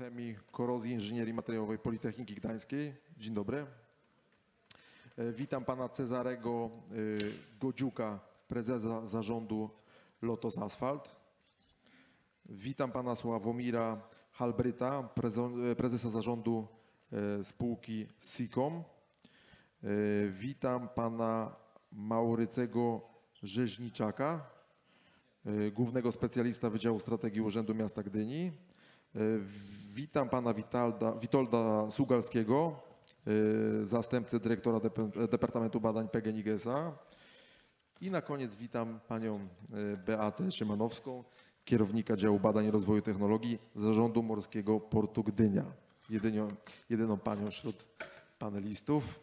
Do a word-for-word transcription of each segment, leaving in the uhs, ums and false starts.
Chemii, Korozji, Inżynierii Materiałowej Politechniki Gdańskiej. Dzień dobry. Witam pana Cezarego Godziuka, prezesa zarządu Lotos Asfalt. Witam pana Sławomira Halbryta, prezesa zarządu spółki SICOM. Witam pana Maurycego Rzeźniczaka, głównego specjalista Wydziału Strategii Urzędu Miasta Gdyni. Witam pana Witalda, Witolda Sugalskiego, zastępcę dyrektora Departamentu Badań P G N I G S A. I na koniec witam panią Beatę Szymanowską, kierownika Działu Badań i Rozwoju Technologii Zarządu Morskiego Portu Gdynia. Jedynią, jedyną panią wśród panelistów.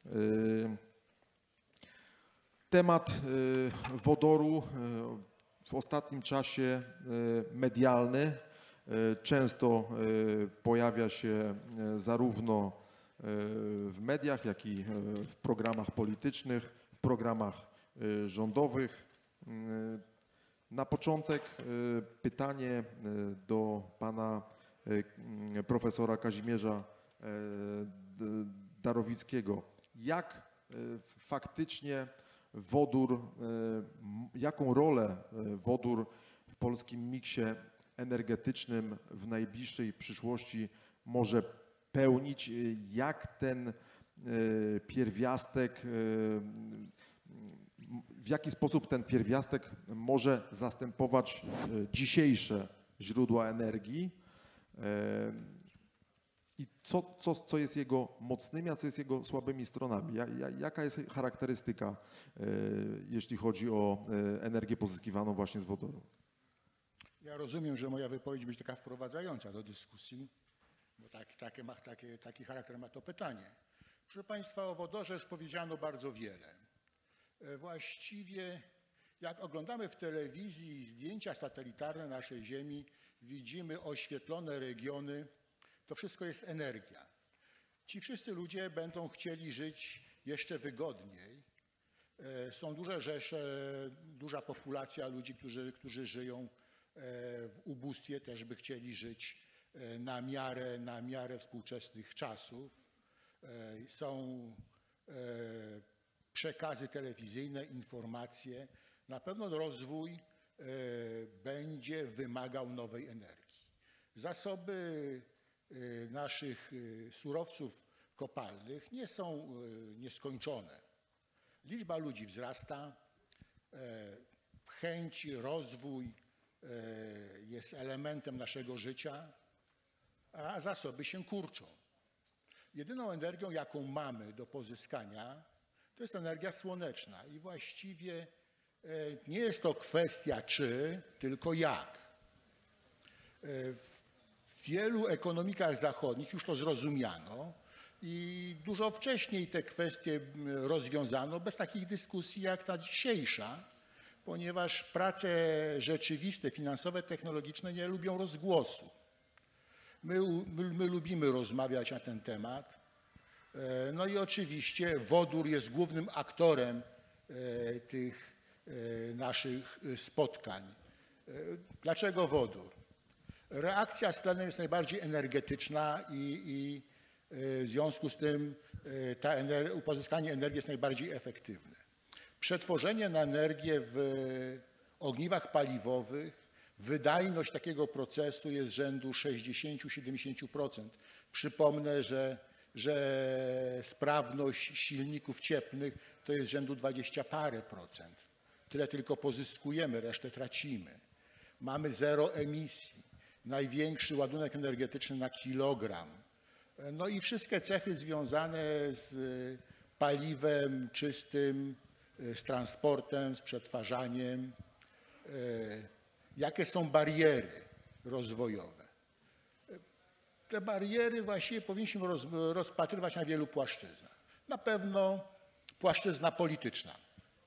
Temat wodoru w ostatnim czasie medialny często pojawia się zarówno w mediach, jak i w programach politycznych, w programach rządowych. Na początek pytanie do pana profesora Kazimierza Darowickiego. Jak faktycznie wodór, jaką rolę wodór w polskim miksie energetycznym w najbliższej przyszłości może pełnić? Jak ten pierwiastek, w jaki sposób ten pierwiastek może zastępować dzisiejsze źródła energii i co, co, co jest jego mocnymi, a co jest jego słabymi stronami? Jaka jest charakterystyka, jeśli chodzi o energię pozyskiwaną właśnie z wodoru? Ja rozumiem, że moja wypowiedź będzie taka wprowadzająca do dyskusji, bo tak, takie ma, takie, taki charakter ma to pytanie. Proszę państwa, o wodorze już powiedziano bardzo wiele. Właściwie jak oglądamy w telewizji zdjęcia satelitarne naszej Ziemi, widzimy oświetlone regiony, to wszystko jest energia. Ci wszyscy ludzie będą chcieli żyć jeszcze wygodniej. Są duże rzesze, duża populacja ludzi, którzy, którzy żyją w ubóstwie, też by chcieli żyć na miarę, na miarę współczesnych czasów. Są przekazy telewizyjne, informacje. Na pewno rozwój będzie wymagał nowej energii. Zasoby naszych surowców kopalnych nie są nieskończone. Liczba ludzi wzrasta, chęć, rozwój jest elementem naszego życia, a zasoby się kurczą. Jedyną energią, jaką mamy do pozyskania, to jest energia słoneczna i właściwie nie jest to kwestia czy, tylko jak. W wielu ekonomikach zachodnich już to zrozumiano i dużo wcześniej te kwestie rozwiązano bez takich dyskusji jak ta dzisiejsza, ponieważ prace rzeczywiste, finansowe, technologiczne nie lubią rozgłosu. My, my, my lubimy rozmawiać na ten temat. No i oczywiście wodór jest głównym aktorem tych naszych spotkań. Dlaczego wodór? Reakcja z tlenem jest najbardziej energetyczna i, i w związku z tym ta ener- pozyskanie energii jest najbardziej efektywne. Przetworzenie na energię w ogniwach paliwowych, wydajność takiego procesu jest rzędu sześćdziesiąt do siedemdziesięciu procent. Przypomnę, że, że sprawność silników cieplnych to jest rzędu dwadzieścia parę procent. Tyle tylko pozyskujemy, resztę tracimy. Mamy zero emisji, największy ładunek energetyczny na kilogram. No i wszystkie cechy związane z paliwem czystym, z transportem, z przetwarzaniem. Jakie są bariery rozwojowe? Te bariery właściwie powinniśmy roz, rozpatrywać na wielu płaszczyznach. Na pewno płaszczyzna polityczna.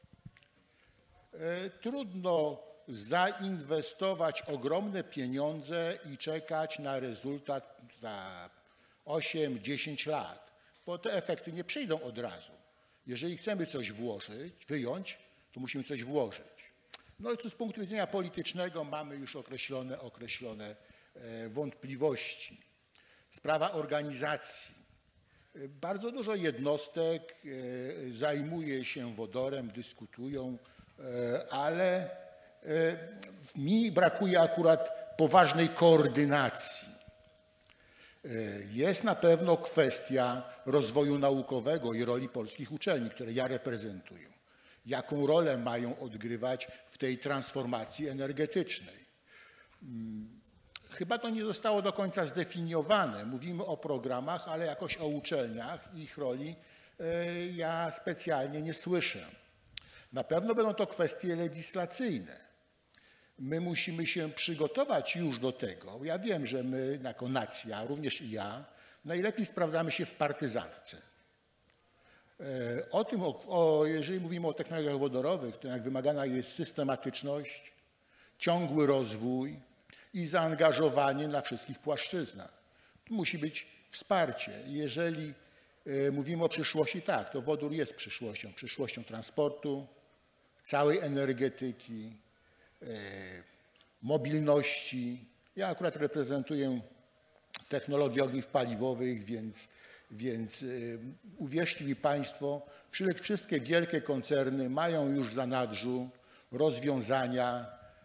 Trudno zainwestować ogromne pieniądze i czekać na rezultat za osiem dziesięć lat, bo te efekty nie przyjdą od razu. Jeżeli chcemy coś włożyć, wyjąć, to musimy coś włożyć. No i tu z punktu widzenia politycznego mamy już określone, określone wątpliwości. Sprawa organizacji. Bardzo dużo jednostek zajmuje się wodorem, dyskutują, ale mi brakuje akurat poważnej koordynacji. Jest na pewno kwestia rozwoju naukowego i roli polskich uczelni, które ja reprezentuję. Jaką rolę mają odgrywać w tej transformacji energetycznej? Chyba to nie zostało do końca zdefiniowane. Mówimy o programach, ale jakoś o uczelniach i ich roli ja specjalnie nie słyszę. Na pewno będą to kwestie legislacyjne. My musimy się przygotować już do tego. Ja wiem, że my jako nacja, również i ja, najlepiej sprawdzamy się w partyzantce. O tym, o, o, jeżeli mówimy o technologiach wodorowych, to jak wymagana jest systematyczność, ciągły rozwój i zaangażowanie na wszystkich płaszczyznach. Tu musi być wsparcie. Jeżeli mówimy o przyszłości, tak, to wodór jest przyszłością, przyszłością transportu, całej energetyki, mobilności. Ja akurat reprezentuję technologię ogniw paliwowych, więc, więc uwierzcie mi Państwo, wszystkie wielkie koncerny mają już w zanadrzu rozwiązania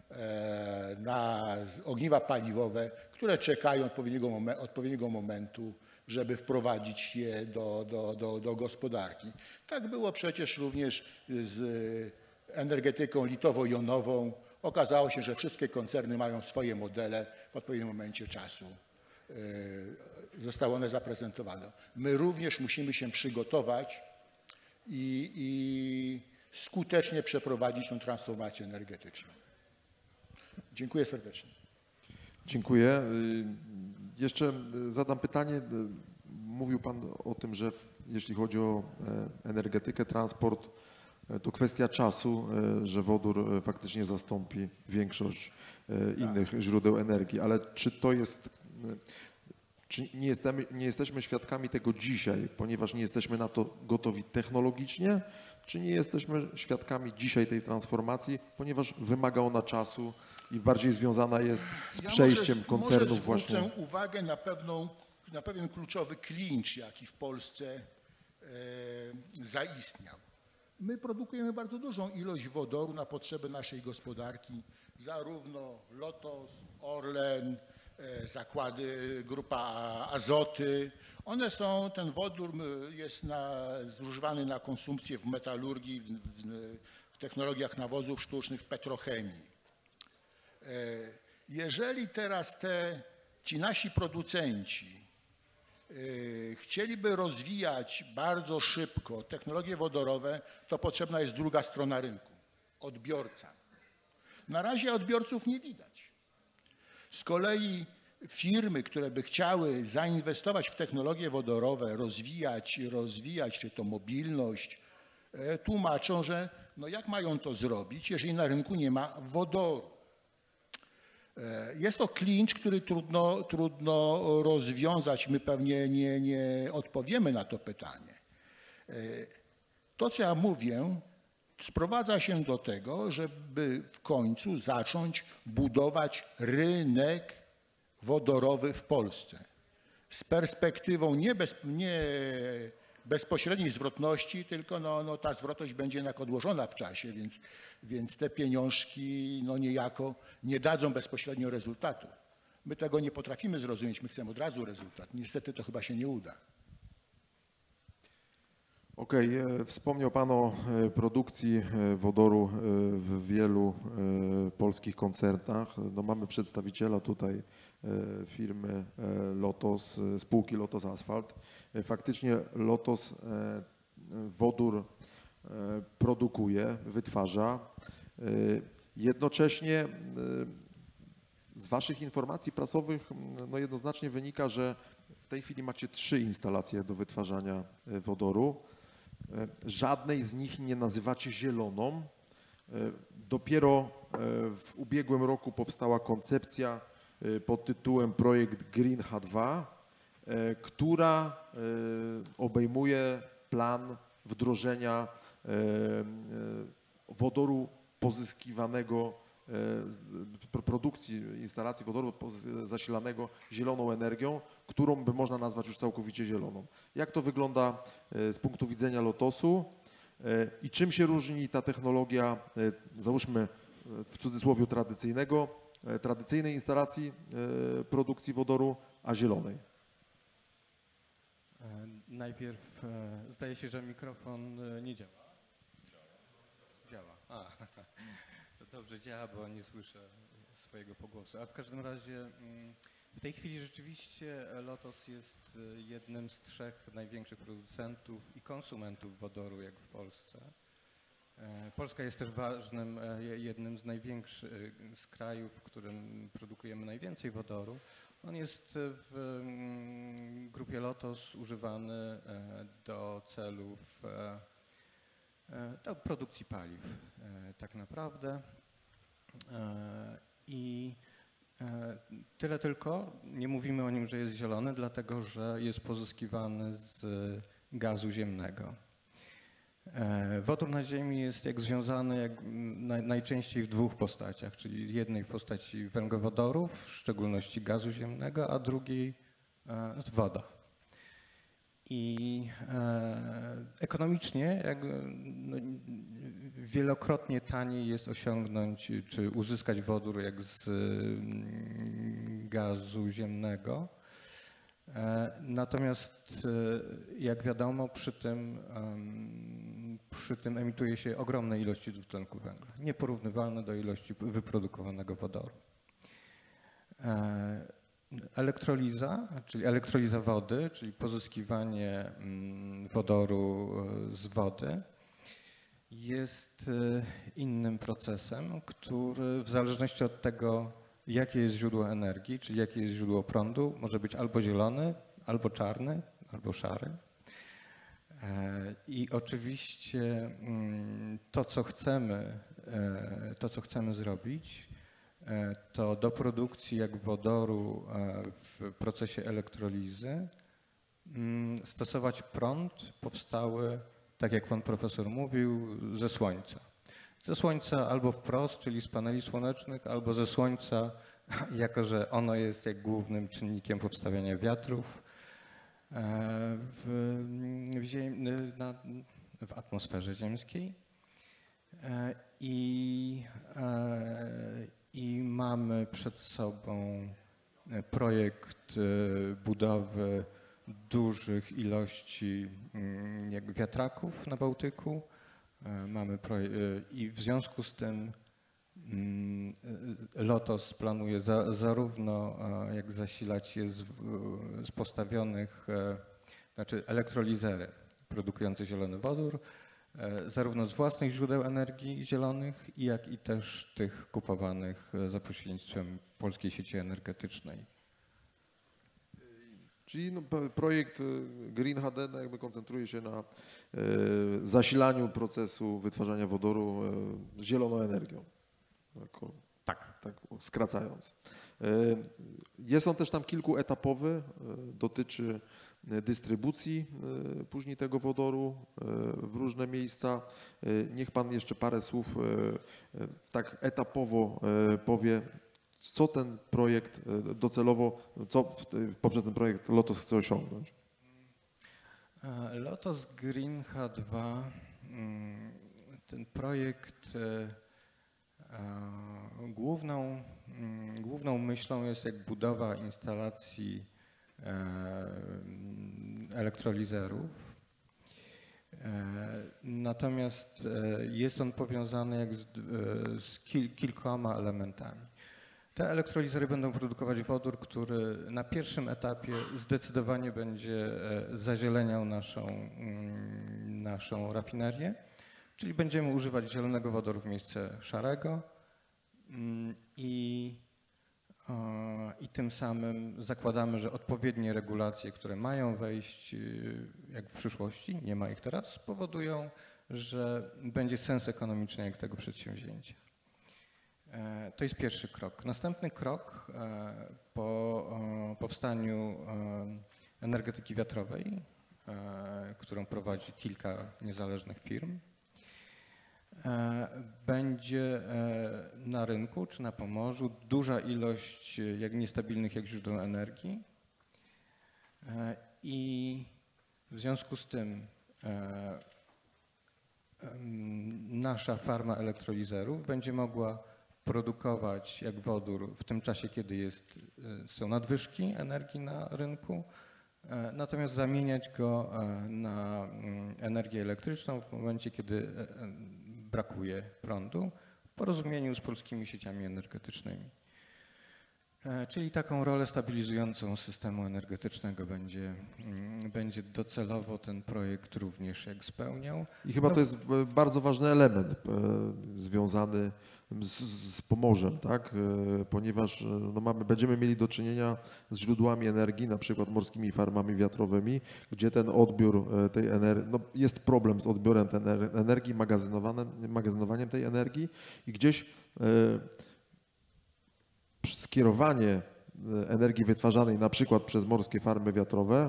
na ogniwa paliwowe, które czekają odpowiedniego, momen, odpowiedniego momentu, żeby wprowadzić je do, do, do, do gospodarki. Tak było przecież również z energetyką litowo-jonową. Okazało się, że wszystkie koncerny mają swoje modele, w odpowiednim momencie czasu zostały one zaprezentowane. My również musimy się przygotować i, i skutecznie przeprowadzić tę transformację energetyczną. Dziękuję serdecznie. Dziękuję. Jeszcze zadam pytanie. Mówił Pan o tym, że jeśli chodzi o energetykę, transport, to kwestia czasu, że wodór faktycznie zastąpi większość innych tak. źródeł energii. Ale czy to jest, czy nie jesteśmy, nie jesteśmy świadkami tego dzisiaj, ponieważ nie jesteśmy na to gotowi technologicznie, czy nie jesteśmy świadkami dzisiaj tej transformacji, ponieważ wymaga ona czasu i bardziej związana jest z ja przejściem może, koncernów może właśnie. Zwrócę uwagę na, pewną, na pewien kluczowy klincz, jaki w Polsce e, zaistniał. My produkujemy bardzo dużą ilość wodoru na potrzeby naszej gospodarki, zarówno Lotos, Orlen, e, zakłady, grupa Azoty. One są, ten wodór jest na, zużywany na konsumpcję w metalurgii, w, w, w technologiach nawozów sztucznych, w petrochemii. Jeżeli teraz te, ci nasi producenci chcieliby rozwijać bardzo szybko technologie wodorowe, to potrzebna jest druga strona rynku, odbiorca. Na razie odbiorców nie widać. Z kolei firmy, które by chciały zainwestować w technologie wodorowe, rozwijać, rozwijać czy to mobilność, tłumaczą, że no jak mają to zrobić, jeżeli na rynku nie ma wodoru. Jest to klincz, który trudno, trudno rozwiązać. My pewnie nie, nie odpowiemy na to pytanie. To, co ja mówię, sprowadza się do tego, żeby w końcu zacząć budować rynek wodorowy w Polsce. Z perspektywą nie, bez, nie bezpośredniej zwrotności, tylko no, no ta zwrotność będzie jednak odłożona w czasie, więc, więc te pieniążki no niejako nie dadzą bezpośrednio rezultatów. My tego nie potrafimy zrozumieć, my chcemy od razu rezultat. Niestety to chyba się nie uda. Okej, okay. Wspomniał Pan o produkcji wodoru w wielu polskich koncernach. No, mamy przedstawiciela tutaj firmy Lotos, spółki Lotos Asfalt. Faktycznie Lotos wodór produkuje, wytwarza. Jednocześnie z Waszych informacji prasowych no jednoznacznie wynika, że w tej chwili macie trzy instalacje do wytwarzania wodoru. Żadnej z nich nie nazywacie zieloną. Dopiero w ubiegłym roku powstała koncepcja pod tytułem projekt Green H dwa, która obejmuje plan wdrożenia wodoru pozyskiwanego z pr- produkcji instalacji wodoru po- zasilanego zieloną energią, którą by można nazwać już całkowicie zieloną. Jak to wygląda e, z punktu widzenia Lotosu e, i czym się różni ta technologia, e, załóżmy e, w cudzysłowie tradycyjnego, e, tradycyjnej instalacji e, produkcji wodoru, a zielonej? E, Najpierw e, zdaje się, że mikrofon e, nie działa. Działa. A, to dobrze działa, bo nie słyszę swojego pogłosu. A w każdym razie mm, w tej chwili rzeczywiście Lotos jest e, jednym z trzech największych producentów i konsumentów wodoru, jak w Polsce. E, Polska jest też ważnym, e, jednym z największych z krajów, w którym produkujemy najwięcej wodoru. On jest w mm, grupie Lotos używany e, do celów e, e, do produkcji paliw e, tak naprawdę. E, I e, tyle tylko, nie mówimy o nim, że jest zielony, dlatego że jest pozyskiwany z gazu ziemnego. E, Wodór na Ziemi jest jak związany jak naj, najczęściej w dwóch postaciach, czyli jednej w postaci węglowodorów, w szczególności gazu ziemnego, a drugiej e, woda. I e, ekonomicznie jak, no, wielokrotnie taniej jest osiągnąć czy uzyskać wodór jak z mm, gazu ziemnego. E, Natomiast e, jak wiadomo przy tym, em, przy tym emituje się ogromne ilości dwutlenku węgla, nieporównywalne do ilości wyprodukowanego wodoru. E, Elektroliza, czyli elektroliza wody, czyli pozyskiwanie mm, wodoru e, z wody, jest e, innym procesem, który w zależności od tego, jakie jest źródło energii, czyli jakie jest źródło prądu, może być albo zielony, albo czarny, albo szary. E, I oczywiście mm, to, co chcemy, e, to, co chcemy zrobić, e, to do produkcji jak wodoru e, w procesie elektrolizy mm, stosować prąd powstały, tak jak pan profesor mówił, ze słońca. Ze słońca albo wprost, czyli z paneli słonecznych, albo ze słońca, jako że ono jest jak głównym czynnikiem powstawania wiatrów e, w, w, ziem, na, w atmosferze ziemskiej. E, I, e, I mamy przed sobą projekt e, budowy dużych ilości mm, jak wiatraków na Bałtyku. E, Mamy proje- e, i w związku z tym mm, e, Lotos planuje za, zarówno e, jak zasilać je z, w- z postawionych, e, znaczy elektrolizery produkujące zielony wodór, e, zarówno z własnych źródeł energii zielonych, jak i też tych kupowanych e, za pośrednictwem polskiej sieci energetycznej. Czyli no, p- projekt e, Green H D no, jakby koncentruje się na e, zasilaniu procesu wytwarzania wodoru e, zieloną energią. Tak, o- Tak. tak skracając. E, Jest on też tam kilkuetapowy, e, dotyczy e, dystrybucji e, później tego wodoru e, w różne miejsca. E, Niech pan jeszcze parę słów e, e, tak etapowo e, powie, co ten projekt e, docelowo, co w te- poprzez ten projekt Lotos chce osiągnąć. E, Lotos Green H dwa, mm, ten projekt e, e, główną, mm, główną myślą jest jak budowa instalacji e, mm, elektrolizerów. E, Natomiast e, jest on powiązany jak z, d- e, z kil, kilkoma elementami. Te elektrolizery będą produkować wodór, który na pierwszym etapie zdecydowanie będzie e, zazieleniał naszą, mm, naszą rafinerię, czyli będziemy używać zielonego wodoru w miejsce szarego mm, i, e, i tym samym zakładamy, że odpowiednie regulacje, które mają wejść e, jak w przyszłości, nie ma ich teraz, spowodują, że będzie sens ekonomiczny jak tego przedsięwzięcia. E, To jest pierwszy krok. Następny krok e, po e, powstaniu e, energetyki wiatrowej, e, którą prowadzi kilka niezależnych firm, będzie na rynku czy na Pomorzu duża ilość jak niestabilnych jak źródeł energii i w związku z tym nasza farma elektrolizerów będzie mogła produkować jak wodór w tym czasie, kiedy jest, są nadwyżki energii na rynku, natomiast zamieniać go na energię elektryczną w momencie, kiedy brakuje prądu w porozumieniu z polskimi sieciami energetycznymi. Czyli taką rolę stabilizującą systemu energetycznego będzie, będzie docelowo ten projekt również jak spełniał. I chyba No, to jest bardzo ważny element e, związany z, z Pomorzem, tak? E, ponieważ no mamy, będziemy mieli do czynienia z źródłami energii, na przykład morskimi farmami wiatrowymi, gdzie ten odbiór tej energii, no jest problem z odbiorem tej energii, magazynowaniem, magazynowaniem tej energii i gdzieś e, skierowanie energii wytwarzanej na przykład przez morskie farmy wiatrowe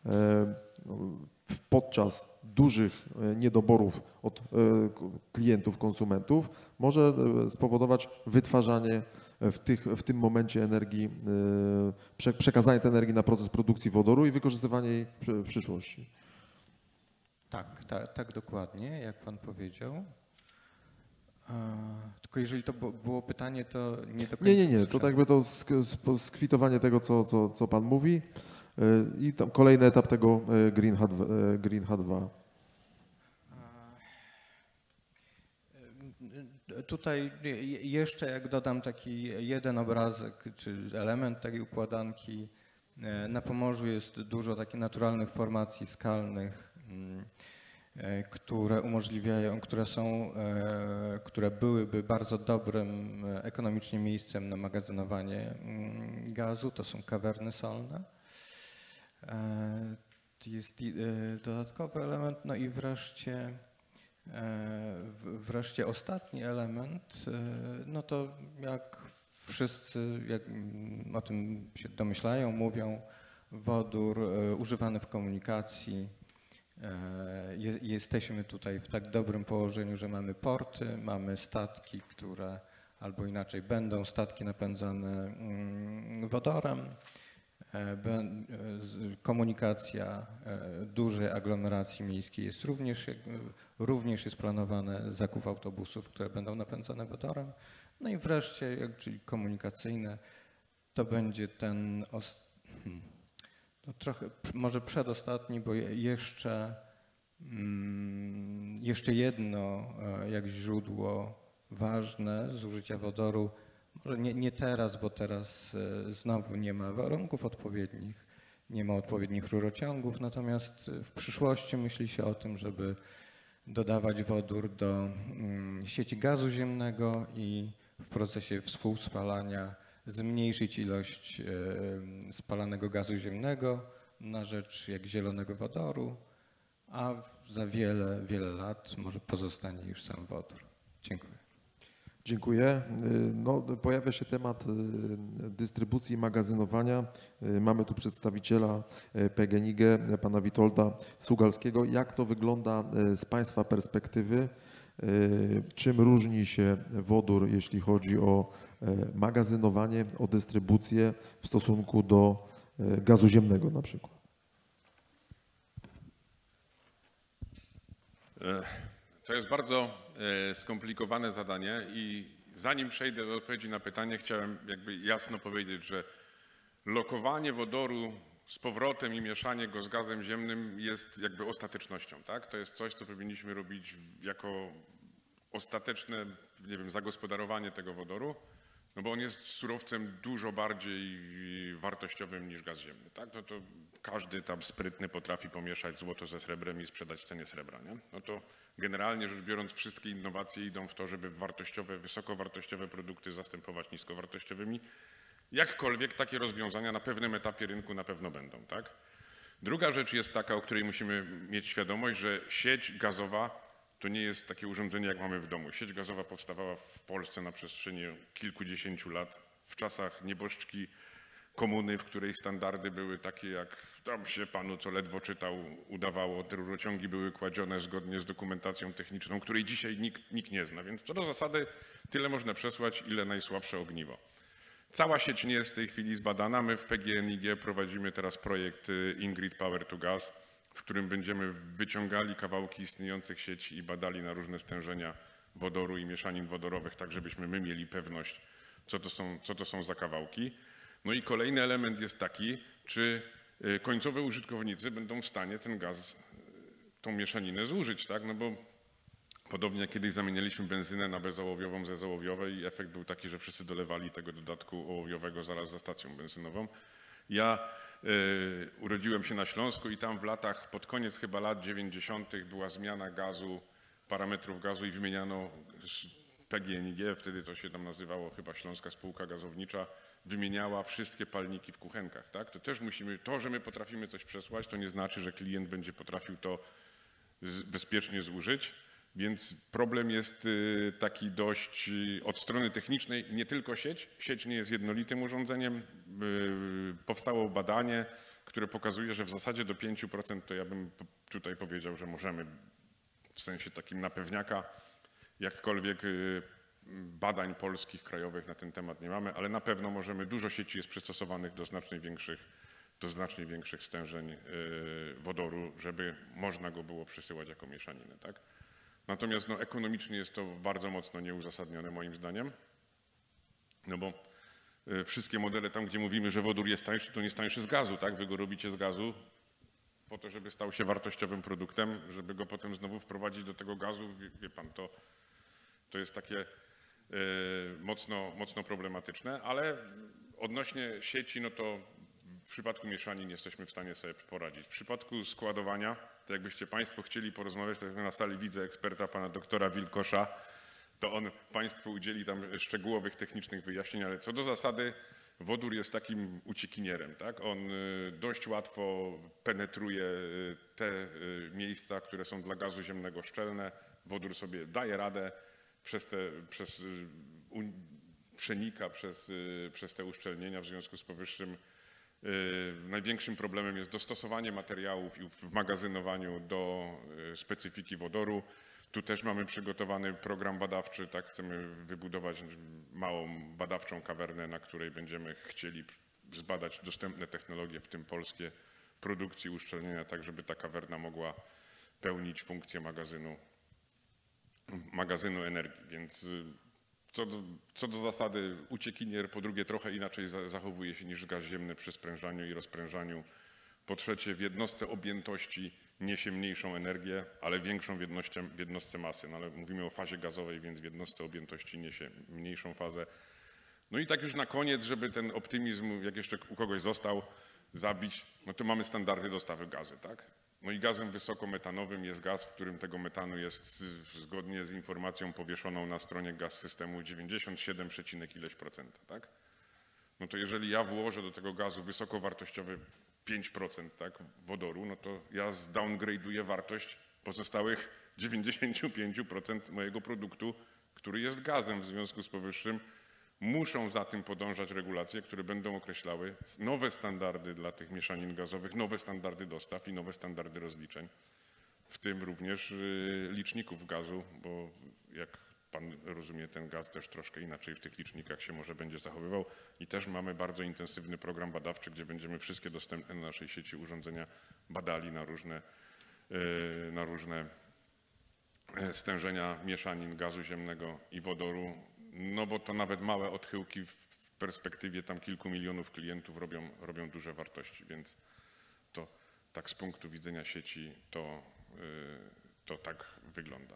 podczas dużych niedoborów od klientów, konsumentów może spowodować wytwarzanie w, tych, w tym momencie energii, przekazanie tej energii na proces produkcji wodoru i wykorzystywanie jej w przyszłości. Tak, tak, tak dokładnie, jak pan powiedział. Tylko jeżeli to było pytanie, to nie do końca. Nie, nie, nie. To tak jakby to skwitowanie tego, co, co, co pan mówi i tam kolejny etap tego Green H dwa. Green H dwa. Tutaj jeszcze jak dodam taki jeden obrazek, czy element takiej układanki, na Pomorzu jest dużo takich naturalnych formacji skalnych, które umożliwiają, które są, które byłyby bardzo dobrym ekonomicznie miejscem na magazynowanie gazu. To są kawerny solne. Jest dodatkowy element, no i wreszcie, wreszcie ostatni element, no to jak wszyscy jak o tym się domyślają, mówią, wodór używany w komunikacji. Jesteśmy tutaj w tak dobrym położeniu, że mamy porty, mamy statki, które albo inaczej będą statki napędzane wodorem. Komunikacja dużej aglomeracji miejskiej jest również, również jest planowane zakup autobusów, które będą napędzane wodorem. No i wreszcie, czyli komunikacyjne, to będzie ten no trochę może przedostatni, bo jeszcze, jeszcze jedno jak źródło ważne zużycia wodoru, może nie, nie teraz, bo teraz znowu nie ma warunków odpowiednich, nie ma odpowiednich rurociągów, natomiast w przyszłości myśli się o tym, żeby dodawać wodór do sieci gazu ziemnego i w procesie współspalania zmniejszyć ilość spalanego gazu ziemnego na rzecz jak zielonego wodoru, a za wiele, wiele lat może pozostanie już sam wodór. Dziękuję. Dziękuję. No, pojawia się temat dystrybucji i magazynowania. Mamy tu przedstawiciela P G N I G E, pana Witolda Sugalskiego. Jak to wygląda z państwa perspektywy? Czym różni się wodór, jeśli chodzi o magazynowanie, o dystrybucję w stosunku do gazu ziemnego na przykład? To jest bardzo skomplikowane zadanie i zanim przejdę do odpowiedzi na pytanie, chciałem jakby jasno powiedzieć, że lokowanie wodoru z powrotem i mieszanie go z gazem ziemnym jest jakby ostatecznością, tak? To jest coś, co powinniśmy robić jako ostateczne, nie wiem, zagospodarowanie tego wodoru, no bo on jest surowcem dużo bardziej wartościowym niż gaz ziemny, tak? No to każdy tam sprytny potrafi pomieszać złoto ze srebrem i sprzedać w cenie srebra, nie? No to generalnie rzecz biorąc wszystkie innowacje idą w to, żeby wartościowe, wysokowartościowe produkty zastępować niskowartościowymi. Jakkolwiek takie rozwiązania na pewnym etapie rynku na pewno będą, tak? Druga rzecz jest taka, o której musimy mieć świadomość, że sieć gazowa to nie jest takie urządzenie, jak mamy w domu. Sieć gazowa powstawała w Polsce na przestrzeni kilkudziesięciu lat, w czasach nieboszczki komuny, w której standardy były takie, jak tam się panu, co ledwo czytał, udawało. Te rurociągi były kładzione zgodnie z dokumentacją techniczną, której dzisiaj nikt, nikt nie zna. Więc co do zasady tyle można przesłać, ile najsłabsze ogniwo. Cała sieć nie jest w tej chwili zbadana. My w P G N I G prowadzimy teraz projekt Ingrid Power to Gas, w którym będziemy wyciągali kawałki istniejących sieci i badali na różne stężenia wodoru i mieszanin wodorowych, tak żebyśmy my mieli pewność, co to są, co to są za kawałki. No i kolejny element jest taki, czy końcowi użytkownicy będą w stanie ten gaz, tą mieszaninę zużyć, tak? No bo podobnie jak kiedyś zamienialiśmy benzynę na bezołowiową ze zołowiowej i efekt był taki, że wszyscy dolewali tego dodatku ołowiowego zaraz za stacją benzynową. Ja y, urodziłem się na Śląsku i tam w latach, pod koniec chyba lat dziewięćdziesiątych była zmiana gazu, parametrów gazu i wymieniano P G N I G, wtedy to się tam nazywało chyba Śląska Spółka Gazownicza, wymieniała wszystkie palniki w kuchenkach, tak? To też musimy, to, że my potrafimy coś przesłać, to nie znaczy, że klient będzie potrafił to bezpiecznie zużyć. Więc problem jest taki dość od strony technicznej, nie tylko sieć. Sieć nie jest jednolitym urządzeniem. Powstało badanie, które pokazuje, że w zasadzie do pięciu procent to ja bym tutaj powiedział, że możemy w sensie takim na pewniaka, jakkolwiek badań polskich, krajowych na ten temat nie mamy, ale na pewno możemy, dużo sieci jest przystosowanych do znacznie większych, do znacznie większych stężeń wodoru, żeby można go było przesyłać jako mieszaninę, tak? Natomiast no, ekonomicznie jest to bardzo mocno nieuzasadnione moim zdaniem, no bo y, wszystkie modele tam, gdzie mówimy, że wodór jest tańszy, to nie jest tańszy z gazu, tak? Wy go robicie z gazu po to, żeby stał się wartościowym produktem, żeby go potem znowu wprowadzić do tego gazu, wie, wie pan, to, to jest takie y, mocno, mocno problematyczne, ale odnośnie sieci, no to w przypadku mieszanin jesteśmy w stanie sobie poradzić. W przypadku składowania, to jakbyście Państwo chcieli porozmawiać, to na sali widzę eksperta, pana doktora Wilkosza, to on Państwu udzieli tam szczegółowych, technicznych wyjaśnień, ale co do zasady wodór jest takim uciekinierem, tak? On dość łatwo penetruje te miejsca, które są dla gazu ziemnego szczelne. Wodór sobie daje radę przez te, przez, przenika przez, przez te uszczelnienia, w związku z powyższym największym problemem jest dostosowanie materiałów i w magazynowaniu do specyfiki wodoru. Tu też mamy przygotowany program badawczy, tak, chcemy wybudować małą badawczą kawernę, na której będziemy chcieli zbadać dostępne technologie, w tym polskie, produkcji uszczelnienia, tak żeby ta kawerna mogła pełnić funkcję magazynu, magazynu energii. Więc Co do, co do zasady uciekinier, po drugie trochę inaczej za, zachowuje się niż gaz ziemny przy sprężaniu i rozprężaniu. Po trzecie w jednostce objętości niesie mniejszą energię, ale większą w, w jednostce masy. No ale mówimy o fazie gazowej, więc w jednostce objętości niesie mniejszą fazę. No i tak już na koniec, żeby ten optymizm, jak jeszcze u kogoś został, zabić, no to mamy standardy dostawy gazu, tak? No i gazem wysokometanowym jest gaz, w którym tego metanu jest zgodnie z informacją powieszoną na stronie gaz systemu dziewięćdziesiąt siedem przecinek ileś procenta, tak? No to jeżeli ja włożę do tego gazu wysokowartościowy pięć procent, tak, wodoru, no to ja zdowngraduję wartość pozostałych dziewięćdziesiąt pięć procent mojego produktu, który jest gazem. W związku z powyższym muszą za tym podążać regulacje, które będą określały nowe standardy dla tych mieszanin gazowych, nowe standardy dostaw i nowe standardy rozliczeń, w tym również liczników gazu, bo jak pan rozumie, ten gaz też troszkę inaczej w tych licznikach się może będzie zachowywał i też mamy bardzo intensywny program badawczy, gdzie będziemy wszystkie dostępne na naszej sieci urządzenia badali na różne, na różne stężenia mieszanin gazu ziemnego i wodoru. No bo to nawet małe odchyłki w perspektywie tam kilku milionów klientów robią, robią duże wartości, więc to tak z punktu widzenia sieci to, to tak wygląda.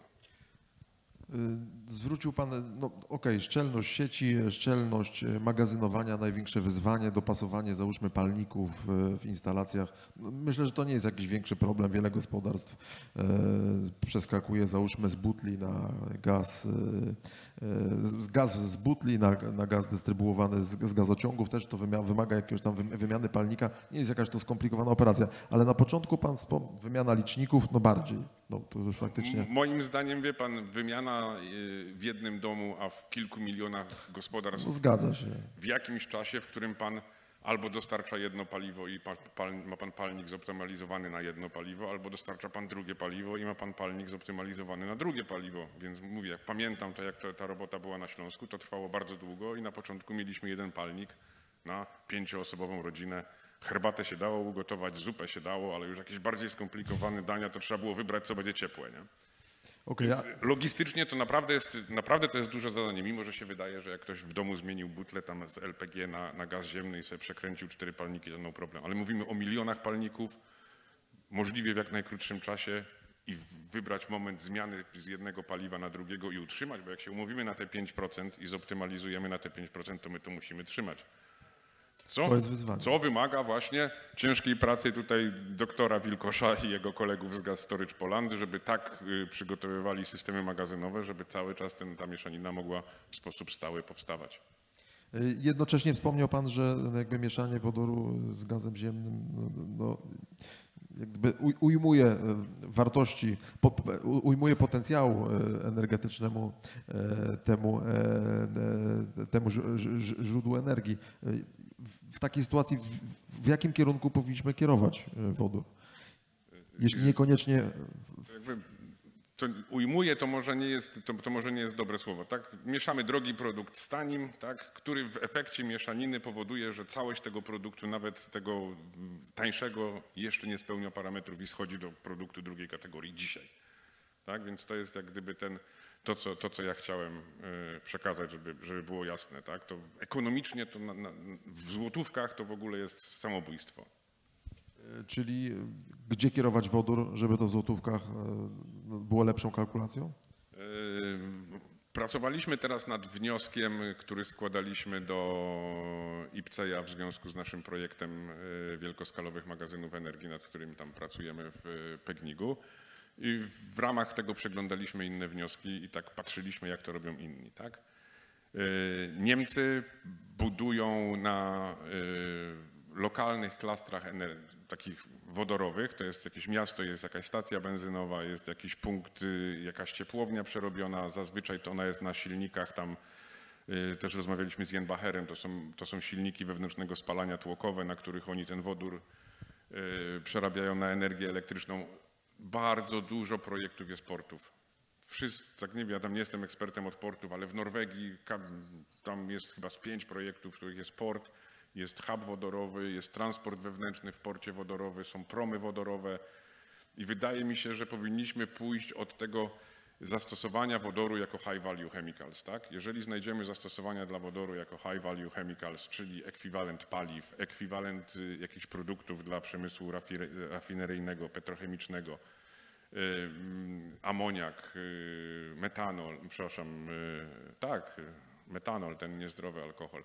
Zwrócił Pan, no okej, okay, szczelność sieci, szczelność magazynowania, największe wyzwanie, dopasowanie załóżmy palników w instalacjach. Myślę, że to nie jest jakiś większy problem. Wiele gospodarstw e, przeskakuje załóżmy z butli na gaz, e, gaz z butli na, na gaz dystrybuowany z, z gazociągów. Też to wymia, wymaga jakiegoś tam wymiany palnika. Nie jest jakaś to skomplikowana operacja, ale na początku Pan wspomniał, wymiana liczników, no bardziej. No, to już faktycznie. Moim zdaniem, wie Pan, wymiana w jednym domu, a w kilku milionach gospodarstw. No, zgadza się. W jakimś czasie, w którym Pan albo dostarcza jedno paliwo i pa, pal, ma pan palnik zoptymalizowany na jedno paliwo, albo dostarcza pan drugie paliwo i ma pan palnik zoptymalizowany na drugie paliwo. Więc mówię, pamiętam to, jak to, ta robota była na Śląsku, to trwało bardzo długo i na początku mieliśmy jeden palnik na pięcioosobową rodzinę. Herbatę się dało ugotować, zupę się dało, ale już jakieś bardziej skomplikowane dania to trzeba było wybrać, co będzie ciepłe, nie? Okay, Więc ja... logistycznie to naprawdę jest, naprawdę to jest duże zadanie, mimo że się wydaje, że jak ktoś w domu zmienił butlę tam z L P G na, na gaz ziemny i sobie przekręcił cztery palniki, to no problem. Ale mówimy o milionach palników, możliwie w jak najkrótszym czasie i wybrać moment zmiany z jednego paliwa na drugiego i utrzymać, bo jak się umówimy na te pięć procent i zoptymalizujemy na te pięć procent, to my to musimy trzymać. Co, To jest wyzwanie. co wymaga właśnie ciężkiej pracy tutaj doktora Wilkosza i jego kolegów z Gas Storage Poland, żeby tak y, przygotowywali systemy magazynowe, żeby cały czas ten, ta mieszanina mogła w sposób stały powstawać. Jednocześnie wspomniał pan, że jakby mieszanie wodoru z gazem ziemnym no, no, jakby ujmuje wartości, ujmuje potencjału energetycznemu temu, temu źródłu energii. W takiej sytuacji w, w jakim kierunku powinniśmy kierować wodór? Jeśli niekoniecznie... Jakby to ujmuje, to może nie jest, to, to może nie jest dobre słowo. Tak? Mieszamy drogi produkt z tanim, tak? Który w efekcie mieszaniny powoduje, że całość tego produktu, nawet tego tańszego, jeszcze nie spełnia parametrów i schodzi do produktu drugiej kategorii dzisiaj. Tak? Więc to jest jak gdyby ten, to, co, to, co ja chciałem y, przekazać, żeby, żeby było jasne. Tak? To ekonomicznie to na, na, w złotówkach to w ogóle jest samobójstwo. Czyli gdzie kierować wodór, żeby to w złotówkach było lepszą kalkulacją? Pracowaliśmy teraz nad wnioskiem, który składaliśmy do I P C E A w związku z naszym projektem wielkoskalowych magazynów energii, nad którym tam pracujemy w Pegnigu. I w ramach tego przeglądaliśmy inne wnioski i tak patrzyliśmy, jak to robią inni. Tak? Niemcy budują na lokalnych klastrach takich wodorowych, to jest jakieś miasto, jest jakaś stacja benzynowa, jest jakiś punkt, jakaś ciepłownia przerobiona, zazwyczaj to ona jest na silnikach tam, też rozmawialiśmy z Jenbacherem, to są, to są silniki wewnętrznego spalania tłokowe, na których oni ten wodór przerabiają na energię elektryczną. Bardzo dużo projektów jest portów. Wszyscy, tak nie wiem, ja tam nie jestem ekspertem od portów, ale w Norwegii tam jest chyba z pięć projektów, w których jest port, jest hub wodorowy, jest transport wewnętrzny w porcie wodorowy, są promy wodorowe i wydaje mi się, że powinniśmy pójść od tego zastosowania wodoru jako high value chemicals. Tak? Jeżeli znajdziemy zastosowania dla wodoru jako high value chemicals, czyli ekwiwalent paliw, ekwiwalent jakichś produktów dla przemysłu rafineryjnego, petrochemicznego, amoniak, metanol, przepraszam, tak, metanol, ten niezdrowy alkohol.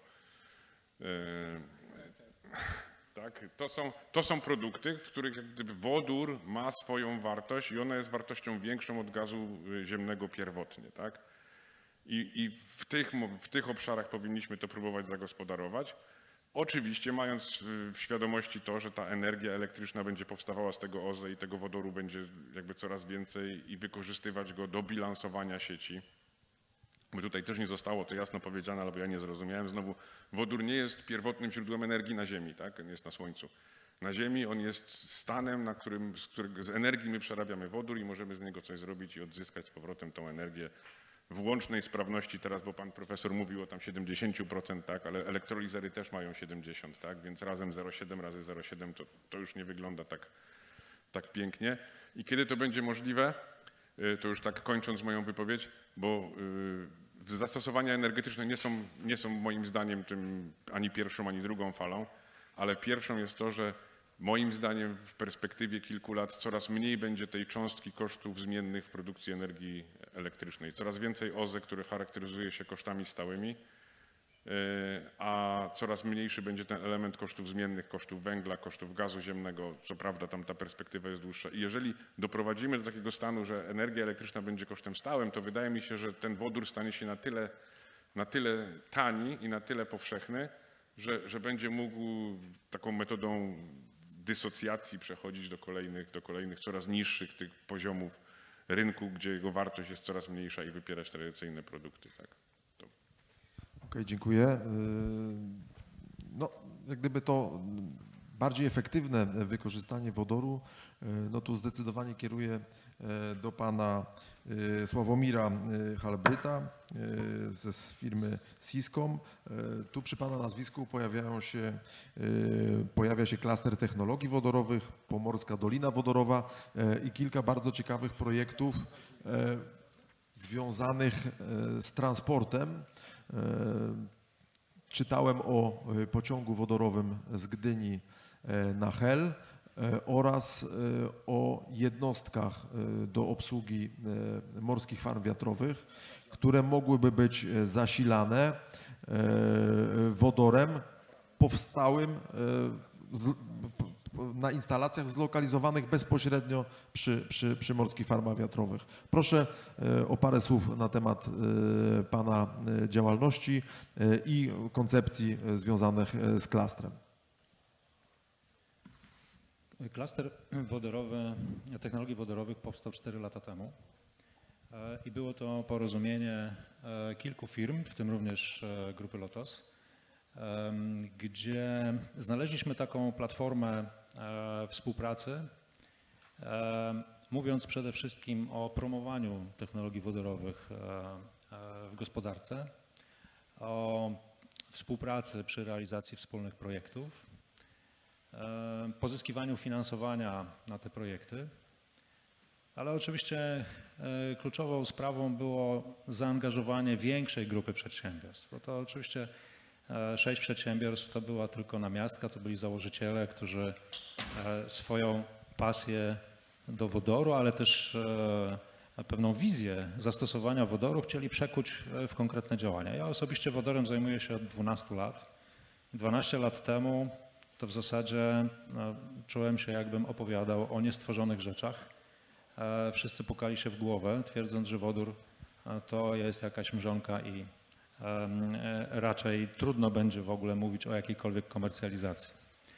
Tak, to są, to są produkty, w których jak gdyby wodór ma swoją wartość i ona jest wartością większą od gazu ziemnego pierwotnie. Tak? I, i w, tych, w tych obszarach powinniśmy to próbować zagospodarować. Oczywiście mając w świadomości to, że ta energia elektryczna będzie powstawała z tego O Z E i tego wodoru będzie jakby coraz więcej i wykorzystywać go do bilansowania sieci. Bo tutaj też nie zostało to jasno powiedziane, albo ja nie zrozumiałem. Znowu, wodór nie jest pierwotnym źródłem energii na Ziemi, tak? On jest na Słońcu. Na Ziemi on jest stanem, na którym, z którego z energii my przerabiamy wodór i możemy z niego coś zrobić i odzyskać z powrotem tą energię w łącznej sprawności teraz, bo pan profesor mówił o tam siedemdziesięciu procentach, tak? Ale elektrolizery też mają siedemdziesiąt, tak? Więc razem zero przecinek siedem razy zero przecinek siedem to, to już nie wygląda tak, tak pięknie. I kiedy to będzie możliwe, to już tak kończąc moją wypowiedź, bo zastosowania energetyczne nie są, nie są moim zdaniem tym ani pierwszą, ani drugą falą, ale pierwszą jest to, że moim zdaniem w perspektywie kilku lat coraz mniej będzie tej cząstki kosztów zmiennych w produkcji energii elektrycznej. Coraz więcej O Z E, który charakteryzuje się kosztami stałymi, a coraz mniejszy będzie ten element kosztów zmiennych, kosztów węgla, kosztów gazu ziemnego. Co prawda tam ta perspektywa jest dłuższa. I jeżeli doprowadzimy do takiego stanu, że energia elektryczna będzie kosztem stałym, to wydaje mi się, że ten wodór stanie się na tyle, na tyle tani i na tyle powszechny, że, że będzie mógł taką metodą dysocjacji przechodzić do kolejnych, do kolejnych coraz niższych tych poziomów rynku, gdzie jego wartość jest coraz mniejsza i wypierać tradycyjne produkty. Tak. Okej, dziękuję. No, jak gdyby to bardziej efektywne wykorzystanie wodoru, no tu zdecydowanie kieruję do pana Sławomira Halbryta ze firmy Siscom. Tu przy pana nazwisku pojawiają się, pojawia się klaster technologii wodorowych, Pomorska Dolina Wodorowa i kilka bardzo ciekawych projektów związanych z transportem. Czytałem o pociągu wodorowym z Gdyni na Hel oraz o jednostkach do obsługi morskich farm wiatrowych, które mogłyby być zasilane wodorem powstałym na instalacjach zlokalizowanych bezpośrednio przy, przy, przy morskich farmach wiatrowych. Proszę o parę słów na temat pana działalności i koncepcji związanych z klastrem. Klaster wodorowy, technologii wodorowych powstał cztery lata temu i było to porozumienie kilku firm, w tym również grupy Lotos, gdzie znaleźliśmy taką platformę współpracy, mówiąc przede wszystkim o promowaniu technologii wodorowych w gospodarce, o współpracy przy realizacji wspólnych projektów, pozyskiwaniu finansowania na te projekty, ale oczywiście kluczową sprawą było zaangażowanie większej grupy przedsiębiorstw. Bo to oczywiście sześć przedsiębiorstw to była tylko namiastka, to byli założyciele, którzy swoją pasję do wodoru, ale też pewną wizję zastosowania wodoru chcieli przekuć w konkretne działania. Ja osobiście wodorem zajmuję się od dwunastu lat. dwanaście lat temu to w zasadzie no, czułem się, jakbym opowiadał o niestworzonych rzeczach. Wszyscy pukali się w głowę, twierdząc, że wodór to jest jakaś mrzonka i raczej trudno będzie w ogóle mówić o jakiejkolwiek komercjalizacji.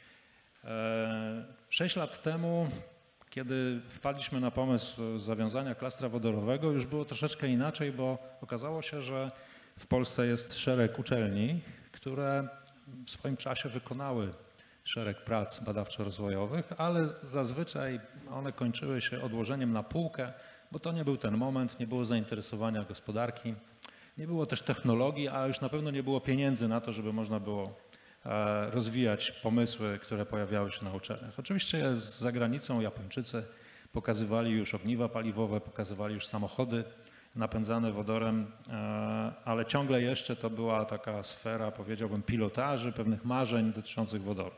Sześć lat temu, kiedy wpadliśmy na pomysł zawiązania klastra wodorowego, już było troszeczkę inaczej, bo okazało się, że w Polsce jest szereg uczelni, które w swoim czasie wykonały szereg prac badawczo-rozwojowych, ale zazwyczaj one kończyły się odłożeniem na półkę, bo to nie był ten moment, nie było zainteresowania gospodarki, nie było też technologii, a już na pewno nie było pieniędzy na to, żeby można było rozwijać pomysły, które pojawiały się na uczelniach. Oczywiście z zagranicą Japończycy pokazywali już ogniwa paliwowe, pokazywali już samochody napędzane wodorem, ale ciągle jeszcze to była taka sfera, powiedziałbym, pilotaży, pewnych marzeń dotyczących wodoru.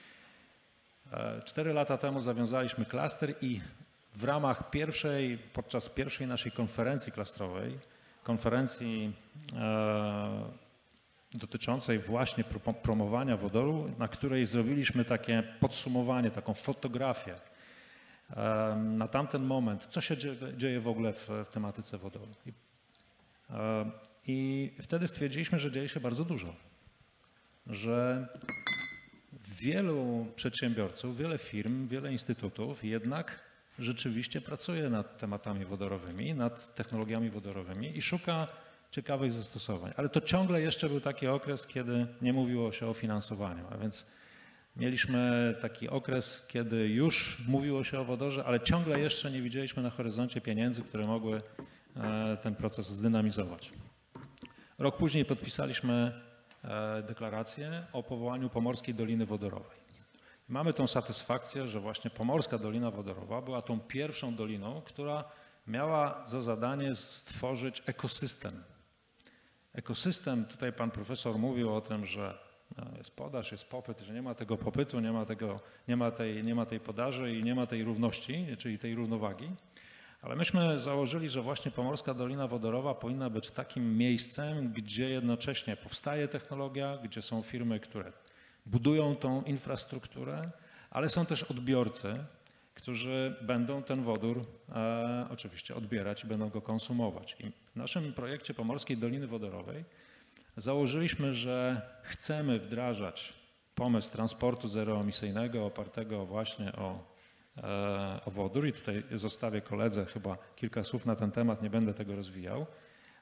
Cztery lata temu zawiązaliśmy klaster i w ramach pierwszej, podczas pierwszej naszej konferencji klastrowej, konferencji e, dotyczącej właśnie promowania wodoru, na której zrobiliśmy takie podsumowanie, taką fotografię e, na tamten moment, co się dzieje, dzieje w ogóle w, w tematyce wodoru. I, e, I wtedy stwierdziliśmy, że dzieje się bardzo dużo, że wielu przedsiębiorców, wiele firm, wiele instytutów jednak rzeczywiście pracuje nad tematami wodorowymi, nad technologiami wodorowymi i szuka ciekawych zastosowań. Ale to ciągle jeszcze był taki okres, kiedy nie mówiło się o finansowaniu, a więc mieliśmy taki okres, kiedy już mówiło się o wodorze, ale ciągle jeszcze nie widzieliśmy na horyzoncie pieniędzy, które mogły ten proces zdynamizować. Rok później podpisaliśmy deklarację o powołaniu Pomorskiej Doliny Wodorowej. Mamy tą satysfakcję, że właśnie Pomorska Dolina Wodorowa była tą pierwszą doliną, która miała za zadanie stworzyć ekosystem. Ekosystem, tutaj pan profesor mówił o tym, że jest podaż, jest popyt, że nie ma tego popytu, nie ma, tego, nie ma, tej, nie ma tej podaży i nie ma tej równości, czyli tej równowagi. Ale myśmy założyli, że właśnie Pomorska Dolina Wodorowa powinna być takim miejscem, gdzie jednocześnie powstaje technologia, gdzie są firmy, które budują tą infrastrukturę, ale są też odbiorcy, którzy będą ten wodór e, oczywiście odbierać i będą go konsumować. I w naszym projekcie Pomorskiej Doliny Wodorowej założyliśmy, że chcemy wdrażać pomysł transportu zeroemisyjnego opartego właśnie o o wodór i tutaj zostawię koledze chyba kilka słów na ten temat, nie będę tego rozwijał,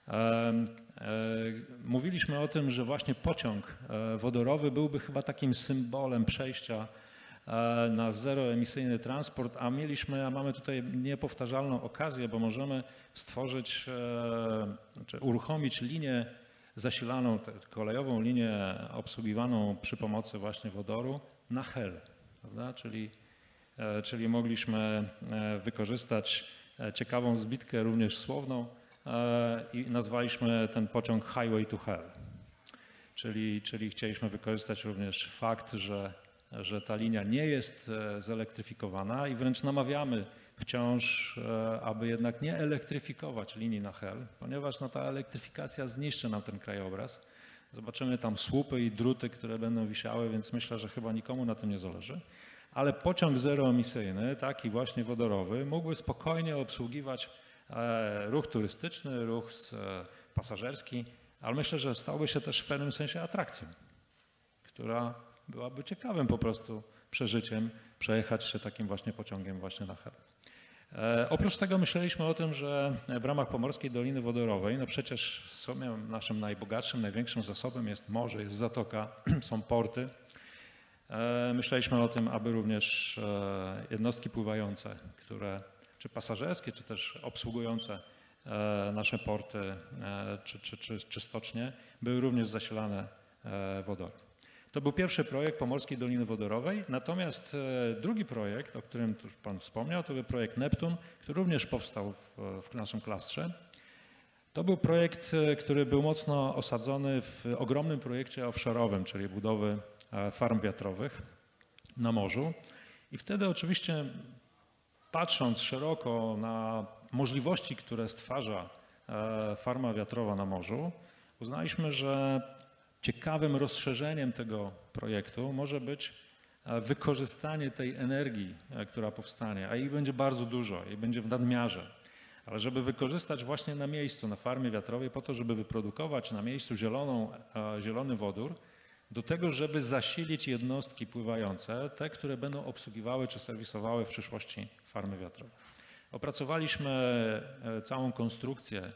Mówiliśmy o tym, że właśnie pociąg wodorowy byłby chyba takim symbolem przejścia na zeroemisyjny transport, a mieliśmy, a mamy tutaj niepowtarzalną okazję, bo możemy stworzyć, znaczy uruchomić linię zasilaną, kolejową linię obsługiwaną przy pomocy właśnie wodoru na Hel, prawda? Czyli, czyli mogliśmy wykorzystać ciekawą zbitkę również słowną i nazwaliśmy ten pociąg Highway to Hell. Czyli, czyli chcieliśmy wykorzystać również fakt, że, że ta linia nie jest zelektryfikowana i wręcz namawiamy wciąż, aby jednak nie elektryfikować linii na Hel, ponieważ no, ta elektryfikacja zniszczy nam ten krajobraz. Zobaczymy tam słupy i druty, które będą wisiały, więc myślę, że chyba nikomu na tym nie zależy. Ale pociąg zeroemisyjny, taki właśnie wodorowy, mógłby spokojnie obsługiwać ruch turystyczny, ruch pasażerski, ale myślę, że stałby się też w pewnym sensie atrakcją, która byłaby ciekawym po prostu przeżyciem, przejechać się takim właśnie pociągiem właśnie na Hel. E, oprócz tego myśleliśmy o tym, że w ramach Pomorskiej Doliny Wodorowej, no przecież w sumie naszym najbogatszym, największym zasobem jest morze, jest zatoka, są porty. E, myśleliśmy o tym, aby również e, jednostki pływające, które czy pasażerskie, czy też obsługujące e, nasze porty, e, czy, czy, czy, czy stocznie, były również zasilane e, wodorem. To był pierwszy projekt Pomorskiej Doliny Wodorowej, natomiast drugi projekt, o którym tu już Pan wspomniał, to był projekt Neptun, który również powstał w, w naszym klastrze. To był projekt, który był mocno osadzony w ogromnym projekcie offshore'owym, czyli budowy farm wiatrowych na morzu. I wtedy oczywiście, patrząc szeroko na możliwości, które stwarza farma wiatrowa na morzu, uznaliśmy, że ciekawym rozszerzeniem tego projektu może być wykorzystanie tej energii, która powstanie, a jej będzie bardzo dużo, jej będzie w nadmiarze, ale żeby wykorzystać właśnie na miejscu, na farmie wiatrowej po to, żeby wyprodukować na miejscu zieloną, zielony wodór, do tego, żeby zasilić jednostki pływające, te, które będą obsługiwały czy serwisowały w przyszłości farmy wiatrowe. Opracowaliśmy całą konstrukcję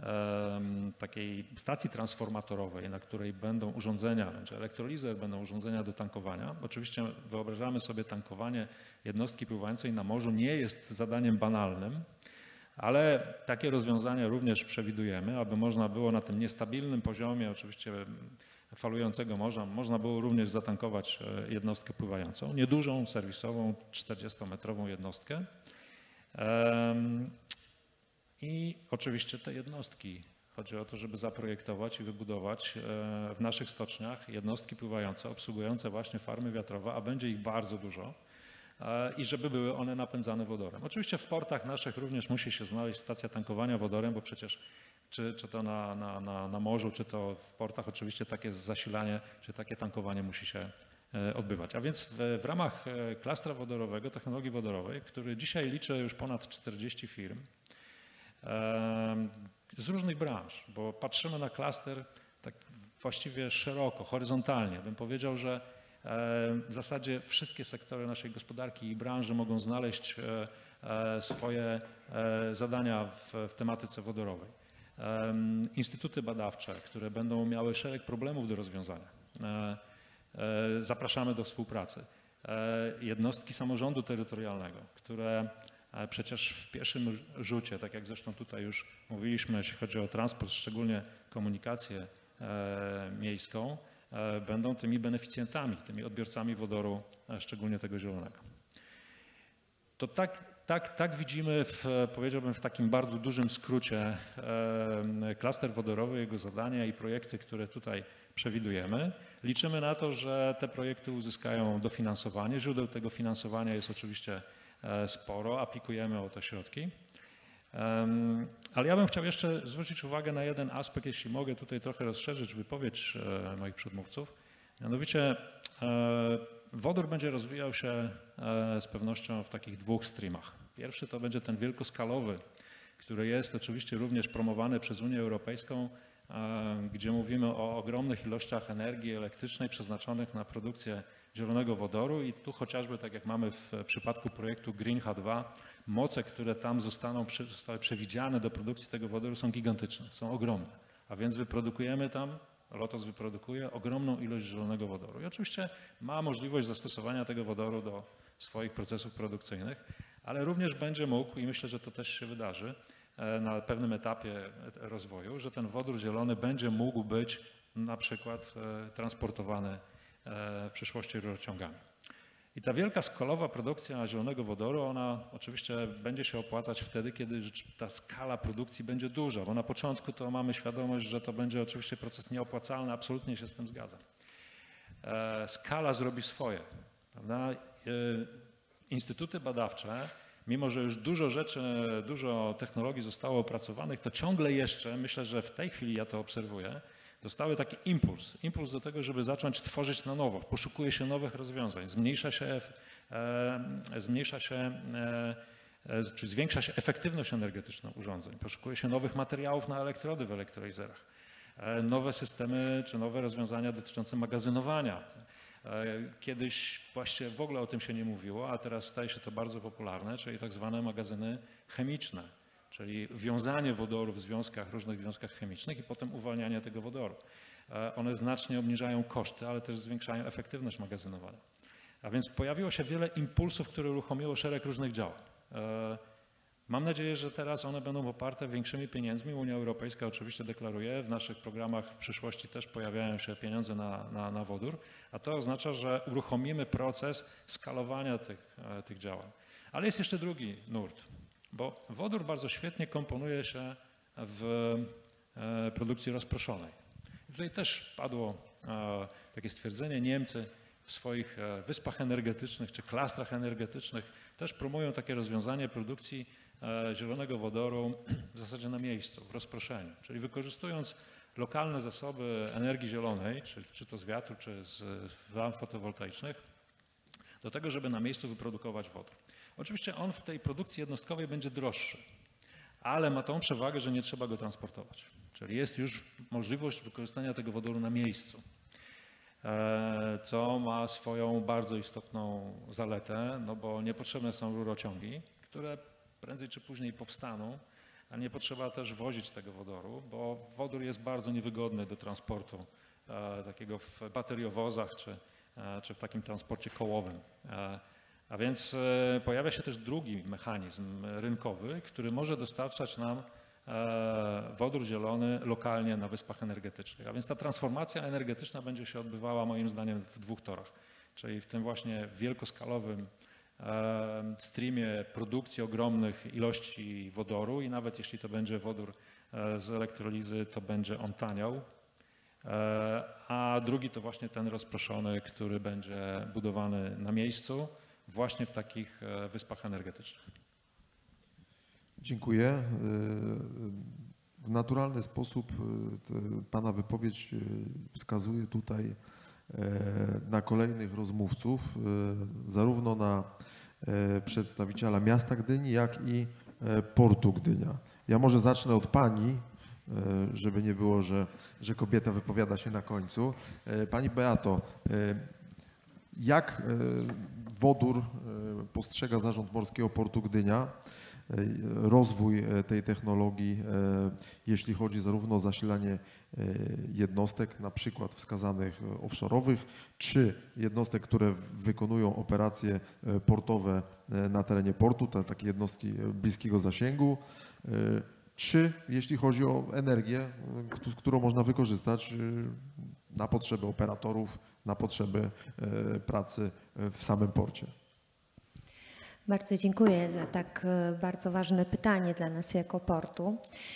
takiej stacji transformatorowej, na której będą urządzenia, będzie elektrolizer, będą urządzenia do tankowania. Oczywiście wyobrażamy sobie tankowanie jednostki pływającej na morzu nie jest zadaniem banalnym, ale takie rozwiązania również przewidujemy, aby można było na tym niestabilnym poziomie, oczywiście falującego morza, można było również zatankować jednostkę pływającą, niedużą, serwisową, czterdziestometrową jednostkę. I oczywiście te jednostki, chodzi o to, żeby zaprojektować i wybudować w naszych stoczniach jednostki pływające, obsługujące właśnie farmy wiatrowe, a będzie ich bardzo dużo i żeby były one napędzane wodorem. Oczywiście w portach naszych również musi się znaleźć stacja tankowania wodorem, bo przecież czy, czy to na, na, na, na morzu, czy to w portach oczywiście takie zasilanie, czy takie tankowanie musi się odbywać. A więc w, w ramach klastra wodorowego, technologii wodorowej, który dzisiaj liczy już ponad czterdzieści firm, z różnych branż, bo patrzymy na klaster tak właściwie szeroko, horyzontalnie. Bym powiedział, że w zasadzie wszystkie sektory naszej gospodarki i branży mogą znaleźć swoje zadania w, w tematyce wodorowej. Instytuty badawcze, które będą miały szereg problemów do rozwiązania. Zapraszamy do współpracy. Jednostki samorządu terytorialnego, które przecież w pierwszym rzucie, tak jak zresztą tutaj już mówiliśmy, jeśli chodzi o transport, szczególnie komunikację miejską, będą tymi beneficjentami, tymi odbiorcami wodoru, szczególnie tego zielonego. To tak, tak, tak widzimy, w, powiedziałbym, w takim bardzo dużym skrócie klaster wodorowy, jego zadania i projekty, które tutaj przewidujemy. Liczymy na to, że te projekty uzyskają dofinansowanie. Źródeł tego finansowania jest oczywiście sporo, aplikujemy o te środki. Ale ja bym chciał jeszcze zwrócić uwagę na jeden aspekt, jeśli mogę tutaj trochę rozszerzyć wypowiedź moich przedmówców. Mianowicie wodór będzie rozwijał się z pewnością w takich dwóch streamach. Pierwszy to będzie ten wielkoskalowy, który jest oczywiście również promowany przez Unię Europejską gdzie mówimy o ogromnych ilościach energii elektrycznej przeznaczonych na produkcję zielonego wodoru i tu chociażby, tak jak mamy w przypadku projektu Green H dwa, moce, które tam zostaną, zostały przewidziane do produkcji tego wodoru są gigantyczne, są ogromne. A więc wyprodukujemy tam, Lotos wyprodukuje ogromną ilość zielonego wodoru. I oczywiście ma możliwość zastosowania tego wodoru do swoich procesów produkcyjnych, ale również będzie mógł, i myślę, że to też się wydarzy na pewnym etapie rozwoju, że ten wodór zielony będzie mógł być na przykład transportowany w przyszłości rurociągami. I ta wielka skalowa produkcja zielonego wodoru, ona oczywiście będzie się opłacać wtedy, kiedy ta skala produkcji będzie duża, bo na początku to mamy świadomość, że to będzie oczywiście proces nieopłacalny, absolutnie się z tym zgadzam. Skala zrobi swoje, prawda? Instytuty badawcze, mimo że już dużo rzeczy, dużo technologii zostało opracowanych, to ciągle jeszcze, myślę, że w tej chwili ja to obserwuję, dostały taki impuls, impuls do tego, żeby zacząć tworzyć na nowo. Poszukuje się nowych rozwiązań, zmniejsza się, e, zmniejsza się e, czy zwiększa się efektywność energetyczna urządzeń, poszukuje się nowych materiałów na elektrody w elektrolizerach, e, nowe systemy czy nowe rozwiązania dotyczące magazynowania. E, kiedyś właściwie w ogóle o tym się nie mówiło, a teraz staje się to bardzo popularne, czyli tak zwane magazyny chemiczne. Czyli wiązanie wodoru w związkach, różnych związkach chemicznych i potem uwalnianie tego wodoru. One znacznie obniżają koszty, ale też zwiększają efektywność magazynowania. A więc pojawiło się wiele impulsów, które uruchomiło szereg różnych działań. Mam nadzieję, że teraz one będą poparte większymi pieniędzmi. Unia Europejska oczywiście deklaruje, w naszych programach w przyszłości też pojawiają się pieniądze na, na, na wodór, a to oznacza, że uruchomimy proces skalowania tych, tych działań. Ale jest jeszcze drugi nurt. Bo wodór bardzo świetnie komponuje się w produkcji rozproszonej. I tutaj też padło takie stwierdzenie, Niemcy w swoich wyspach energetycznych czy klastrach energetycznych też promują takie rozwiązanie produkcji zielonego wodoru w zasadzie na miejscu, w rozproszeniu. Czyli wykorzystując lokalne zasoby energii zielonej, czy, czy to z wiatru, czy z lamp fotowoltaicznych, do tego, żeby na miejscu wyprodukować wodór. Oczywiście on w tej produkcji jednostkowej będzie droższy, ale ma tą przewagę, że nie trzeba go transportować. Czyli jest już możliwość wykorzystania tego wodoru na miejscu, co ma swoją bardzo istotną zaletę, no bo niepotrzebne są rurociągi, które prędzej czy później powstaną, a nie potrzeba też wozić tego wodoru, bo wodór jest bardzo niewygodny do transportu takiego w bateriowozach czy, czy w takim transporcie kołowym. A więc pojawia się też drugi mechanizm rynkowy, który może dostarczać nam wodór zielony lokalnie na wyspach energetycznych. A więc ta transformacja energetyczna będzie się odbywała moim zdaniem w dwóch torach, czyli w tym właśnie wielkoskalowym streamie produkcji ogromnych ilości wodoru i nawet jeśli to będzie wodór z elektrolizy, to będzie on taniał, a drugi to właśnie ten rozproszony, który będzie budowany na miejscu, właśnie w takich wyspach energetycznych. Dziękuję. W naturalny sposób Pana wypowiedź wskazuje tutaj na kolejnych rozmówców, zarówno na przedstawiciela miasta Gdyni, jak i portu Gdynia. Ja może zacznę od Pani, żeby nie było, że, że kobieta wypowiada się na końcu. Pani Beato, jak wodór postrzega Zarząd Morskiego Portu Gdynia, rozwój tej technologii, jeśli chodzi zarówno o zasilanie jednostek, na przykład wskazanych offshorowych, czy jednostek, które wykonują operacje portowe na terenie portu, te takie jednostki bliskiego zasięgu, czy jeśli chodzi o energię, którą można wykorzystać na potrzeby operatorów, na potrzeby pracy w samym porcie. Bardzo dziękuję za tak bardzo ważne pytanie dla nas jako portu.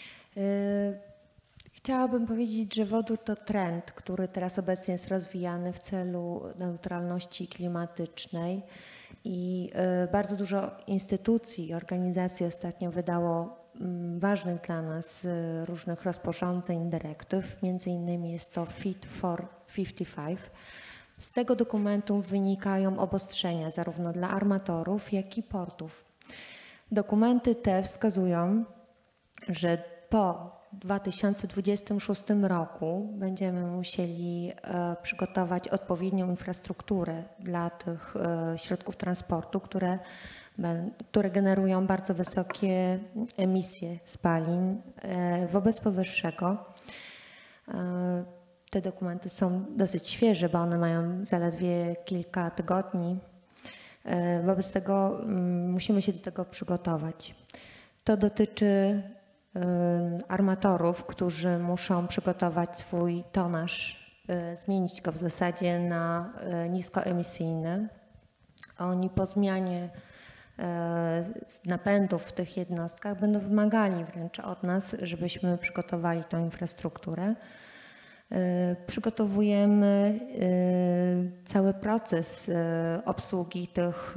Chciałabym powiedzieć, że wodór to trend, który teraz obecnie jest rozwijany w celu neutralności klimatycznej i bardzo dużo instytucji i organizacji ostatnio wydało ważnych dla nas różnych rozporządzeń, dyrektyw. Między innymi jest to Fit for pięćdziesiąt pięć. Z tego dokumentu wynikają obostrzenia zarówno dla armatorów, jak i portów. Dokumenty te wskazują, że po dwa tysiące dwudziestym szóstym roku będziemy musieli e, przygotować odpowiednią infrastrukturę dla tych e, środków transportu, które, be, które generują bardzo wysokie emisje spalin. E, wobec powyższego e, te dokumenty są dosyć świeże, bo one mają zaledwie kilka tygodni. E, wobec tego m, musimy się do tego przygotować. To dotyczy armatorów, którzy muszą przygotować swój tonaż, zmienić go w zasadzie na niskoemisyjny. Oni po zmianie napędów w tych jednostkach będą wymagali wręcz od nas, żebyśmy przygotowali tą infrastrukturę. Przygotowujemy cały proces obsługi tych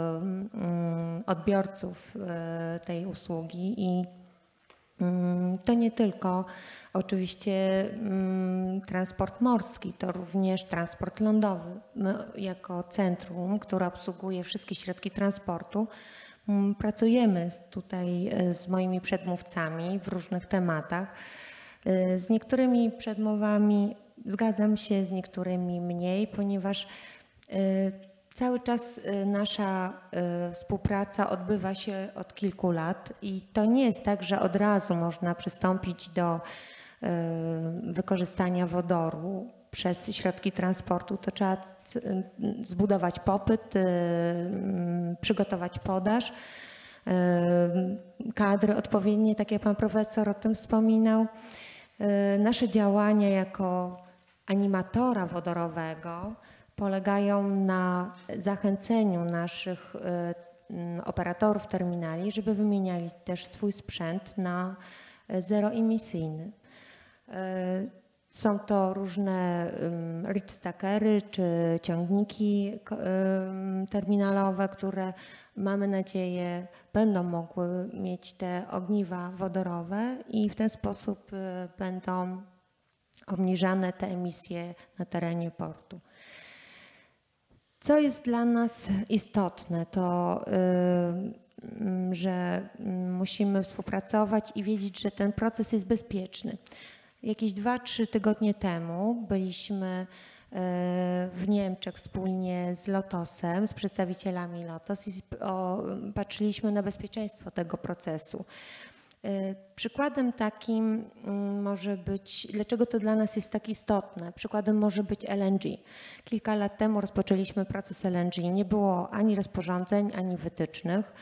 odbiorców tej usługi i to nie tylko oczywiście transport morski, to również transport lądowy. My jako centrum, które obsługuje wszystkie środki transportu, pracujemy tutaj z moimi przedmówcami w różnych tematach. Z niektórymi przedmowami zgadzam się, z niektórymi mniej, ponieważ cały czas nasza współpraca odbywa się od kilku lat i to nie jest tak, że od razu można przystąpić do wykorzystania wodoru przez środki transportu. To trzeba zbudować popyt, przygotować podaż, kadry odpowiednie, tak jak pan profesor o tym wspominał. Nasze działania jako animatora wodorowego polegają na zachęceniu naszych operatorów terminali, żeby wymieniali też swój sprzęt na zeroemisyjny. Są to różne reach stackery czy ciągniki terminalowe, które mamy nadzieję będą mogły mieć te ogniwa wodorowe i w ten sposób będą obniżane te emisje na terenie portu. Co jest dla nas istotne, to że musimy współpracować i wiedzieć, że ten proces jest bezpieczny. Jakieś dwa, trzy tygodnie temu byliśmy w Niemczech wspólnie z Lotosem, z przedstawicielami Lotos i patrzyliśmy na bezpieczeństwo tego procesu. Przykładem takim może być, dlaczego to dla nas jest tak istotne, przykładem może być L N G. Kilka lat temu rozpoczęliśmy proces L N G. Nie było ani rozporządzeń, ani wytycznych.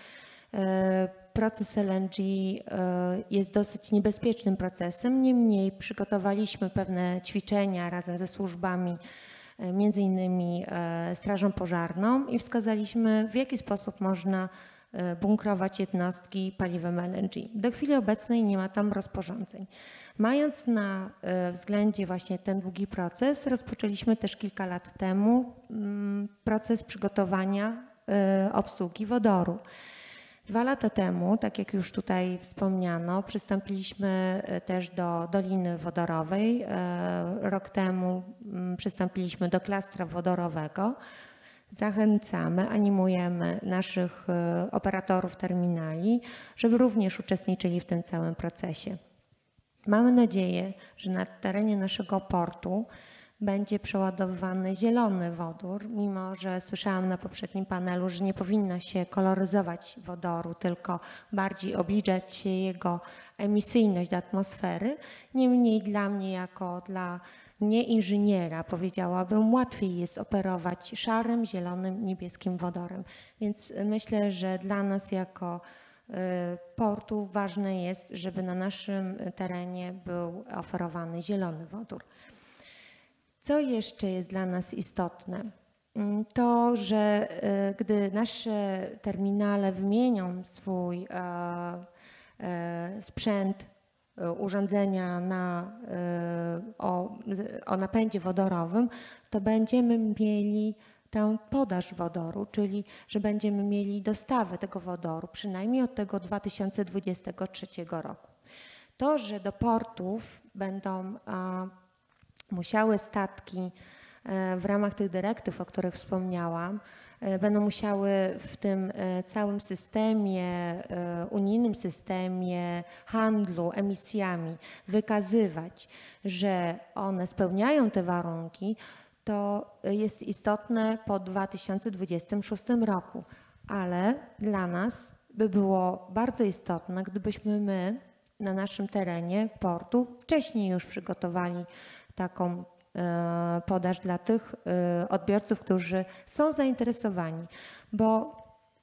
Proces L N G jest dosyć niebezpiecznym procesem, niemniej przygotowaliśmy pewne ćwiczenia razem ze służbami, między innymi Strażą Pożarną i wskazaliśmy, w jaki sposób można bunkrować jednostki paliwem L N G. Do chwili obecnej nie ma tam rozporządzeń. Mając na względzie właśnie ten długi proces, rozpoczęliśmy też kilka lat temu proces przygotowania obsługi wodoru. Dwa lata temu, tak jak już tutaj wspomniano, przystąpiliśmy też do Doliny Wodorowej. Rok temu przystąpiliśmy do klastra wodorowego. Zachęcamy, animujemy naszych operatorów terminali, żeby również uczestniczyli w tym całym procesie. Mamy nadzieję, że na terenie naszego portu będzie przeładowywany zielony wodór, mimo że słyszałam na poprzednim panelu, że nie powinno się koloryzować wodoru, tylko bardziej obliczać się jego emisyjność do atmosfery. Niemniej dla mnie jako dla nieinżyniera powiedziałabym, łatwiej jest operować szarym, zielonym, niebieskim wodorem. Więc myślę, że dla nas jako portu ważne jest, żeby na naszym terenie był oferowany zielony wodór. Co jeszcze jest dla nas istotne? To, że gdy nasze terminale wymienią swój sprzęt, urządzenia na, o, o napędzie wodorowym, to będziemy mieli tę podaż wodoru, czyli że będziemy mieli dostawę tego wodoru, przynajmniej od tego dwa tysiące dwudziestego trzeciego roku. To, że do portów będą a, musiały statki w ramach tych dyrektyw, o których wspomniałam, będą musiały w tym całym systemie, unijnym systemie handlu emisjami wykazywać, że one spełniają te warunki, to jest istotne po dwa tysiące dwudziestym szóstym roku. Ale dla nas by było bardzo istotne, gdybyśmy my na naszym terenie portu wcześniej już przygotowali taką podaż dla tych odbiorców, którzy są zainteresowani. Bo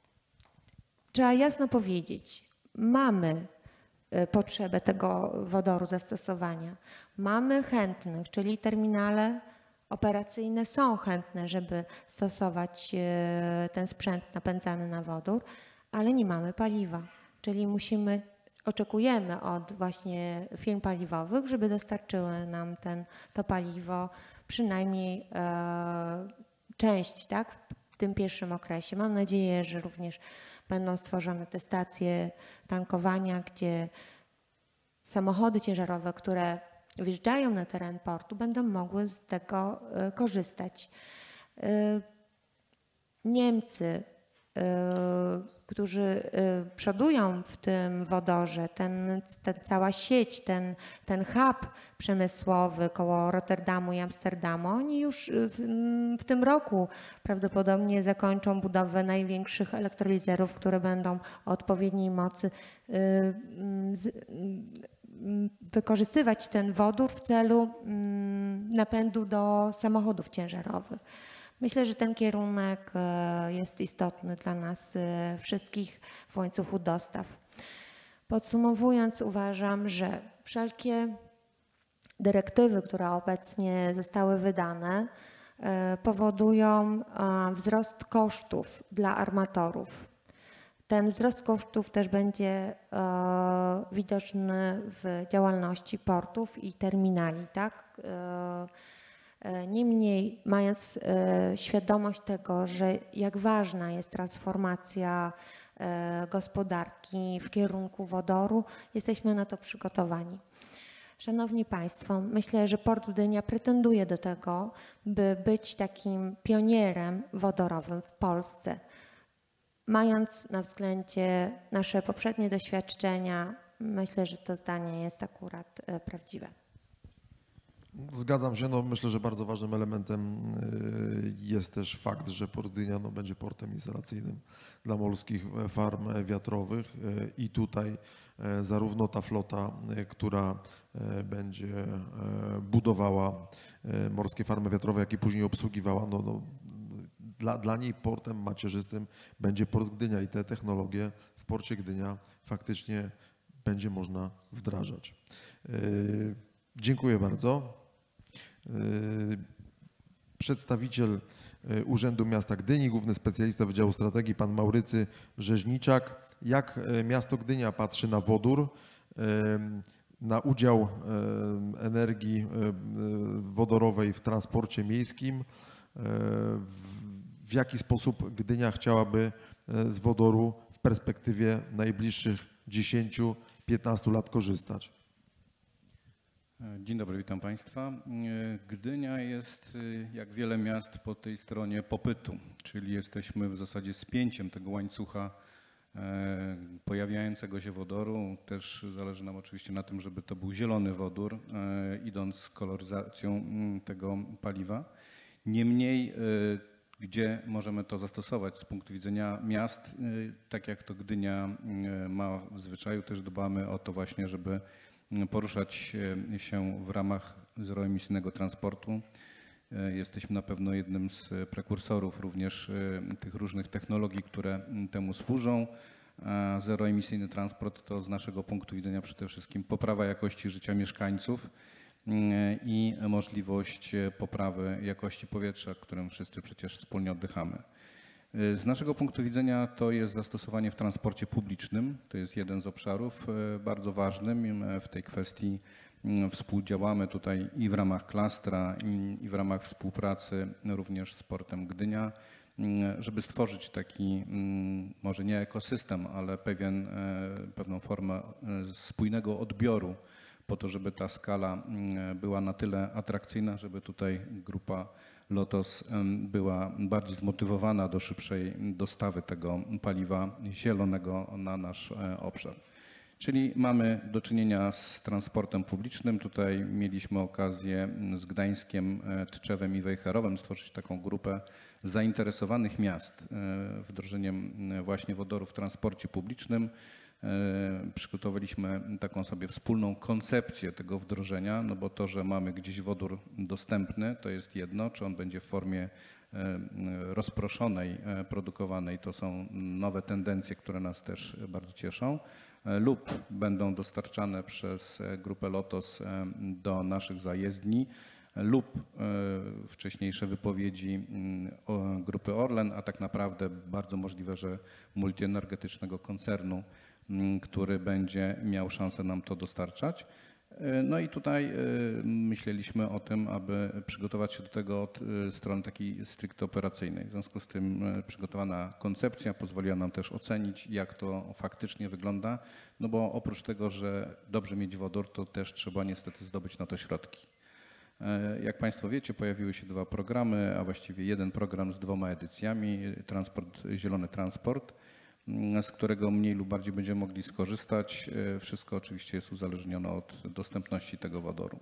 trzeba jasno powiedzieć, mamy potrzebę tego wodoru zastosowania. Mamy chętnych, czyli terminale operacyjne są chętne, żeby stosować ten sprzęt napędzany na wodór, ale nie mamy paliwa, czyli musimy, oczekujemy od właśnie firm paliwowych, żeby dostarczyły nam ten, to paliwo, przynajmniej e, część, tak, w tym pierwszym okresie. Mam nadzieję, że również będą stworzone te stacje tankowania, gdzie samochody ciężarowe, które wjeżdżają na teren portu, będą mogły z tego y, korzystać. Y, Niemcy, y, którzy y, przodują w tym wodorze, ten, ten cała sieć, ten, ten hub przemysłowy koło Rotterdamu i Amsterdamu, oni już w, w tym roku prawdopodobnie zakończą budowę największych elektrolizerów, które będą o odpowiedniej mocy y, z, wykorzystywać ten wodór w celu napędu do samochodów ciężarowych. Myślę, że ten kierunek jest istotny dla nas wszystkich w łańcuchu dostaw. Podsumowując, uważam, że wszelkie dyrektywy, które obecnie zostały wydane, powodują wzrost kosztów dla armatorów. Ten wzrost kosztów też będzie e, widoczny w działalności portów i terminali, tak? E, e, niemniej, mając e, świadomość tego, że jak ważna jest transformacja e, gospodarki w kierunku wodoru, jesteśmy na to przygotowani. Szanowni Państwo, myślę, że Port Gdynia pretenduje do tego, by być takim pionierem wodorowym w Polsce. Mając na względzie nasze poprzednie doświadczenia, myślę, że to zdanie jest akurat prawdziwe. Zgadzam się. No, myślę, że bardzo ważnym elementem jest też fakt, że Port Gdynia no, będzie portem instalacyjnym dla morskich farm wiatrowych i tutaj zarówno ta flota, która będzie budowała morskie farmy wiatrowe, jak i później obsługiwała, no, no, Dla, dla niej portem macierzystym będzie Port Gdynia i te technologie w porcie Gdynia faktycznie będzie można wdrażać. Yy, dziękuję bardzo. Yy, przedstawiciel Urzędu Miasta Gdyni, główny specjalista Wydziału Strategii, pan Maurycy Rzeźniczak. Jak miasto Gdynia patrzy na wodór, yy, na udział yy, energii yy, wodorowej w transporcie miejskim, w, w jaki sposób Gdynia chciałaby z wodoru w perspektywie najbliższych dziesięciu do piętnastu lat korzystać? Dzień dobry, witam Państwa. Gdynia jest, jak wiele miast, po tej stronie popytu, czyli jesteśmy w zasadzie spięciem tego łańcucha pojawiającego się wodoru. Też zależy nam oczywiście na tym, żeby to był zielony wodór, idąc z koloryzacją tego paliwa. Niemniej, gdzie możemy to zastosować z punktu widzenia miast, tak jak to Gdynia ma w zwyczaju, też dbamy o to właśnie, żeby poruszać się w ramach zeroemisyjnego transportu. Jesteśmy na pewno jednym z prekursorów również tych różnych technologii, które temu służą. Zeroemisyjny transport to z naszego punktu widzenia przede wszystkim poprawa jakości życia mieszkańców i możliwość poprawy jakości powietrza, którym wszyscy przecież wspólnie oddychamy. Z naszego punktu widzenia to jest zastosowanie w transporcie publicznym. To jest jeden z obszarów bardzo ważnym. W tej kwestii współdziałamy tutaj i w ramach klastra, i w ramach współpracy również z Portem Gdynia, żeby stworzyć taki może nie ekosystem, ale pewien, pewną formę spójnego odbioru po to, żeby ta skala była na tyle atrakcyjna, żeby tutaj grupa Lotos była bardziej zmotywowana do szybszej dostawy tego paliwa zielonego na nasz obszar. Czyli mamy do czynienia z transportem publicznym. Tutaj mieliśmy okazję z Gdańskiem, Tczewem i Wejherowem stworzyć taką grupę zainteresowanych miast wdrożeniem właśnie wodoru w transporcie publicznym. Przygotowaliśmy taką sobie wspólną koncepcję tego wdrożenia, no bo to, że mamy gdzieś wodór dostępny, to jest jedno, czy on będzie w formie rozproszonej, produkowanej, to są nowe tendencje, które nas też bardzo cieszą, lub będą dostarczane przez grupę Lotos do naszych zajezdni, lub wcześniejsze wypowiedzi grupy Orlen, a tak naprawdę bardzo możliwe, że multienergetycznego koncernu, który będzie miał szansę nam to dostarczać. No i tutaj myśleliśmy o tym, aby przygotować się do tego od strony takiej stricte operacyjnej. W związku z tym przygotowana koncepcja pozwoliła nam też ocenić, jak to faktycznie wygląda, no bo oprócz tego, że dobrze mieć wodór, to też trzeba niestety zdobyć na to środki. Jak Państwo wiecie, pojawiły się dwa programy, a właściwie jeden program z dwoma edycjami, transport, Zielony Transport, z którego mniej lub bardziej będziemy mogli skorzystać. Wszystko oczywiście jest uzależnione od dostępności tego wodoru.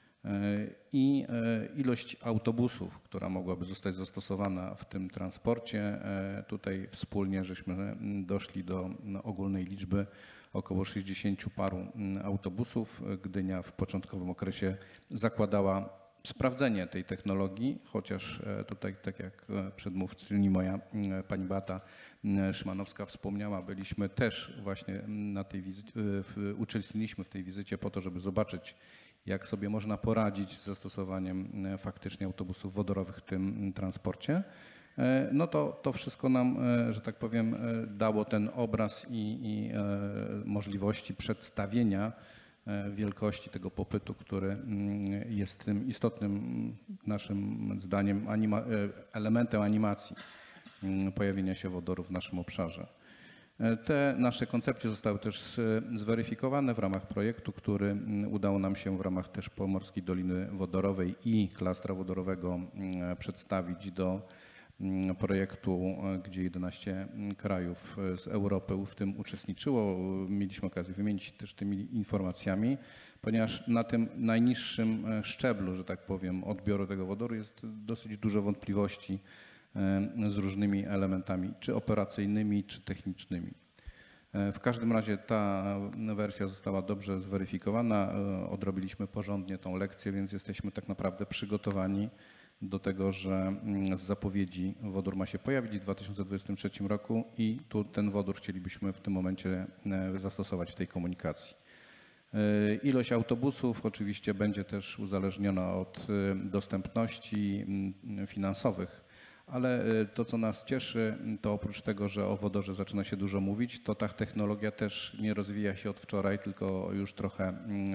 I ilość autobusów, która mogłaby zostać zastosowana w tym transporcie, tutaj wspólnie żeśmy doszli do ogólnej liczby około sześćdziesięciu paru autobusów. Gdynia w początkowym okresie zakładała sprawdzenie tej technologii, chociaż tutaj, tak jak przedmówczyni moja pani Beata Szymanowska wspomniała, byliśmy też właśnie na tej wizycie, uczestniczyliśmy w tej wizycie po to, żeby zobaczyć, jak sobie można poradzić z zastosowaniem faktycznie autobusów wodorowych w tym transporcie. No to, to wszystko nam, że tak powiem, dało ten obraz i, i możliwości przedstawienia wielkości tego popytu, który jest tym istotnym naszym zdaniem anima elementem animacji pojawienia się wodoru w naszym obszarze. Te nasze koncepcje zostały też zweryfikowane w ramach projektu, który udało nam się w ramach też Pomorskiej Doliny Wodorowej i klastra wodorowego przedstawić do projektu, gdzie jedenaście krajów z Europy w tym uczestniczyło. Mieliśmy okazję wymienić też tymi informacjami, ponieważ na tym najniższym szczeblu, że tak powiem, odbioru tego wodoru jest dosyć dużo wątpliwości z różnymi elementami, czy operacyjnymi, czy technicznymi. W każdym razie ta wersja została dobrze zweryfikowana, odrobiliśmy porządnie tą lekcję, więc jesteśmy tak naprawdę przygotowani do tego, że z zapowiedzi wodór ma się pojawić w dwa tysiące dwudziestym trzecim roku i tu ten wodór chcielibyśmy w tym momencie zastosować w tej komunikacji. Ilość autobusów oczywiście będzie też uzależniona od dostępności finansowych, ale to, co nas cieszy, to oprócz tego, że o wodorze zaczyna się dużo mówić, to ta technologia też nie rozwija się od wczoraj, tylko już trochę,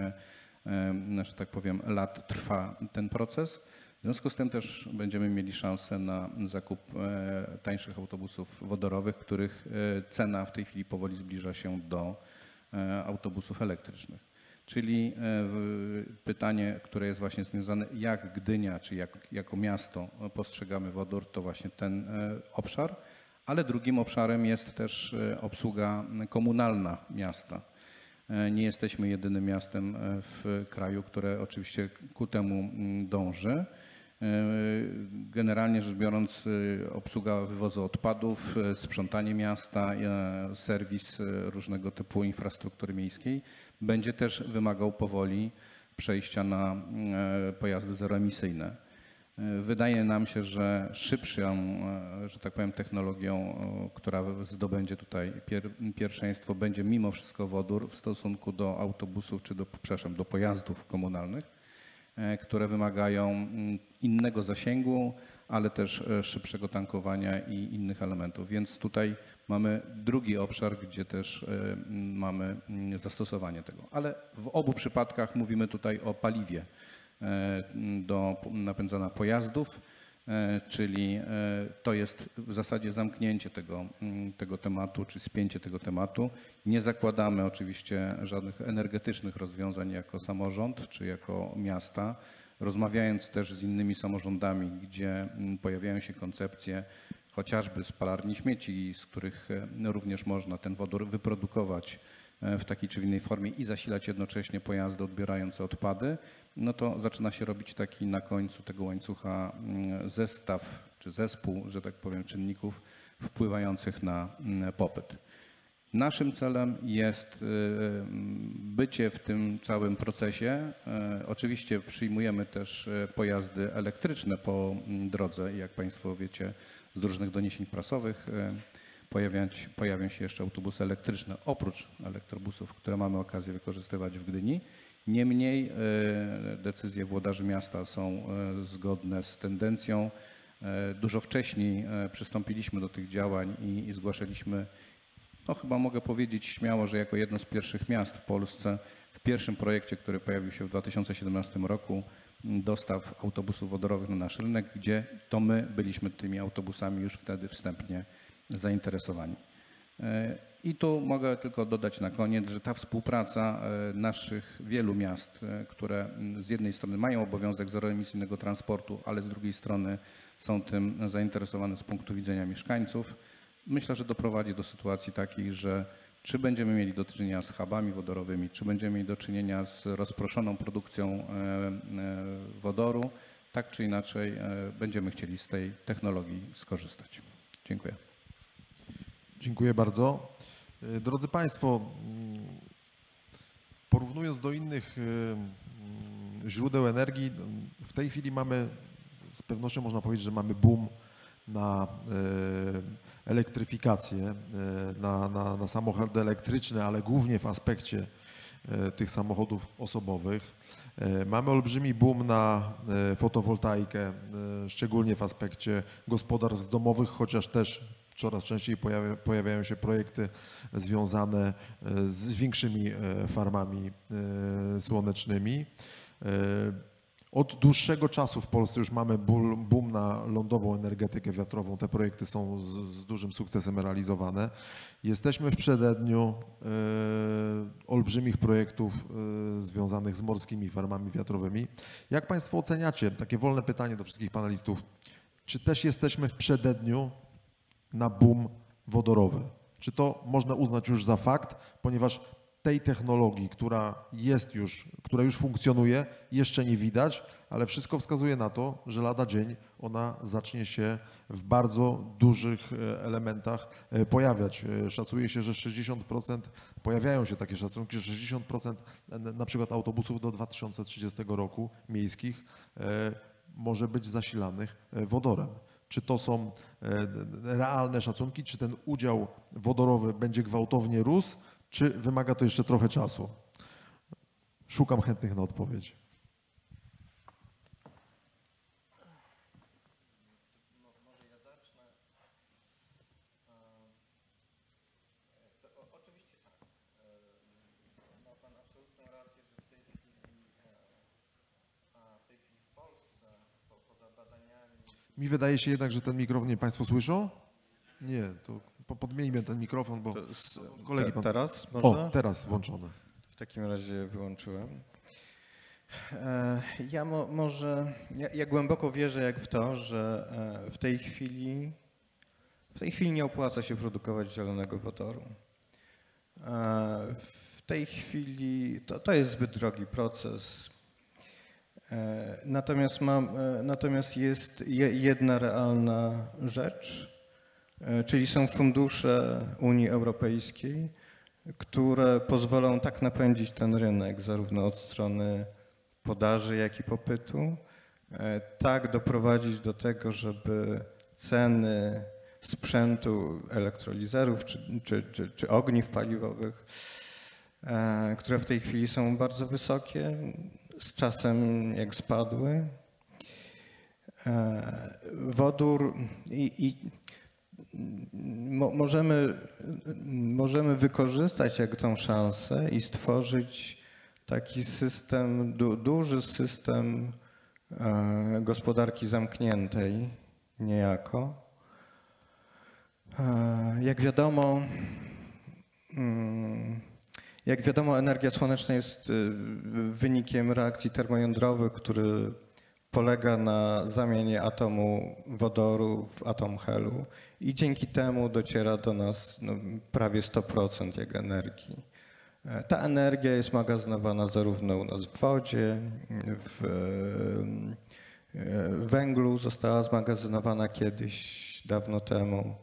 że tak powiem, lat trwa ten proces. W związku z tym też będziemy mieli szansę na zakup tańszych autobusów wodorowych, których cena w tej chwili powoli zbliża się do autobusów elektrycznych. Czyli pytanie, które jest właśnie związane, jak Gdynia, czy jak, jako miasto postrzegamy wodór, to właśnie ten obszar, ale drugim obszarem jest też obsługa komunalna miasta. Nie jesteśmy jedynym miastem w kraju, które oczywiście ku temu dąży. Generalnie rzecz biorąc, obsługa wywozu odpadów, sprzątanie miasta, serwis różnego typu infrastruktury miejskiej będzie też wymagał powoli przejścia na pojazdy zeroemisyjne. Wydaje nam się, że szybszą, że tak powiem, technologią, która zdobędzie tutaj pier, pierwszeństwo, będzie mimo wszystko wodór w stosunku do autobusów czy do, przepraszam, do pojazdów komunalnych, które wymagają innego zasięgu, ale też szybszego tankowania i innych elementów. Więc tutaj mamy drugi obszar, gdzie też mamy zastosowanie tego. Ale w obu przypadkach mówimy tutaj o paliwie do napędzania pojazdów, czyli to jest w zasadzie zamknięcie tego, tego tematu, czy spięcie tego tematu. Nie zakładamy oczywiście żadnych energetycznych rozwiązań jako samorząd, czy jako miasta. rozmawiając też z innymi samorządami, gdzie pojawiają się koncepcje chociażby spalarni śmieci, z których również można ten wodór wyprodukować w takiej czy innej formie i zasilać jednocześnie pojazdy odbierające odpady, no to zaczyna się robić taki na końcu tego łańcucha zestaw czy zespół, że tak powiem, czynników wpływających na popyt. Naszym celem jest bycie w tym całym procesie. Oczywiście przyjmujemy też pojazdy elektryczne po drodze. Jak Państwo wiecie z różnych doniesień prasowych, pojawiać, pojawią się jeszcze autobusy elektryczne, oprócz elektrobusów, które mamy okazję wykorzystywać w Gdyni. Niemniej decyzje włodarzy miasta są zgodne z tendencją. Dużo wcześniej przystąpiliśmy do tych działań i, i zgłaszaliśmy, no chyba mogę powiedzieć śmiało, że jako jedno z pierwszych miast w Polsce w pierwszym projekcie, który pojawił się w dwa tysiące siedemnastym roku, dostaw autobusów wodorowych na nasz rynek, gdzie to my byliśmy tymi autobusami już wtedy wstępnie zainteresowani. I tu mogę tylko dodać na koniec, że ta współpraca naszych wielu miast, które z jednej strony mają obowiązek zeroemisyjnego transportu, ale z drugiej strony są tym zainteresowane z punktu widzenia mieszkańców, myślę, że doprowadzi do sytuacji takiej, że czy będziemy mieli do czynienia z hubami wodorowymi, czy będziemy mieli do czynienia z rozproszoną produkcją wodoru, tak czy inaczej będziemy chcieli z tej technologii skorzystać. Dziękuję. Dziękuję bardzo. Drodzy Państwo, porównując do innych źródeł energii, w tej chwili mamy, z pewnością można powiedzieć, że mamy boom na elektryfikację, na, na, na samochody elektryczne, ale głównie w aspekcie tych samochodów osobowych. Mamy olbrzymi boom na fotowoltaikę, szczególnie w aspekcie gospodarstw domowych, chociaż też coraz częściej pojawia, pojawiają się projekty związane z większymi farmami słonecznymi. Od dłuższego czasu w Polsce już mamy boom na lądową energetykę wiatrową. Te projekty są z, z dużym sukcesem realizowane. Jesteśmy w przededniu e, olbrzymich projektów e, związanych z morskimi farmami wiatrowymi. Jak Państwo oceniacie, takie wolne pytanie do wszystkich panelistów, czy też jesteśmy w przededniu na boom wodorowy? Czy to można uznać już za fakt, ponieważ tej technologii, która jest już, która już funkcjonuje, jeszcze nie widać, ale wszystko wskazuje na to, że lada dzień ona zacznie się w bardzo dużych elementach pojawiać. Szacuje się, że sześćdziesiąt procent, pojawiają się takie szacunki, że sześćdziesiąt procent na przykład autobusów do dwa tysiące trzydziestego roku miejskich może być zasilanych wodorem. Czy to są realne szacunki, czy ten udział wodorowy będzie gwałtownie rósł, czy wymaga to jeszcze trochę czasu? Szukam chętnych na odpowiedź. Może ja zacznę. To oczywiście tak. Ma Pan absolutną rację, że w tej chwili, a w tej chwili w Polsce, po, poza badaniami... Mi wydaje się jednak, że ten mikrofon, nie, Państwo słyszą? Nie, to podmieńmy ten mikrofon, bo z, kolegi te, pan... Teraz O, można? teraz włączone. W takim razie wyłączyłem. Ja mo, może, ja, ja głęboko wierzę jak w to, że w tej chwili, w tej chwili nie opłaca się produkować zielonego wodoru. W tej chwili to, to jest zbyt drogi proces. Natomiast, mam, natomiast jest jedna realna rzecz, czyli są fundusze Unii Europejskiej, które pozwolą tak napędzić ten rynek zarówno od strony podaży, jak i popytu, tak doprowadzić do tego, żeby ceny sprzętu elektrolizerów czy, czy, czy, czy ogniw paliwowych, które w tej chwili są bardzo wysokie, z czasem jak spadły. Wodór i, i mo, możemy, możemy wykorzystać jak tą szansę i stworzyć taki system, du, duży system e, gospodarki zamkniętej niejako. E, jak wiadomo, mm, Jak wiadomo, energia słoneczna jest wynikiem reakcji termojądrowych, które polega na zamianie atomu wodoru w atom helu i dzięki temu dociera do nas no, prawie sto procent jego energii. Ta energia jest magazynowana zarówno u nas w wodzie, w węglu, została zmagazynowana kiedyś, dawno temu,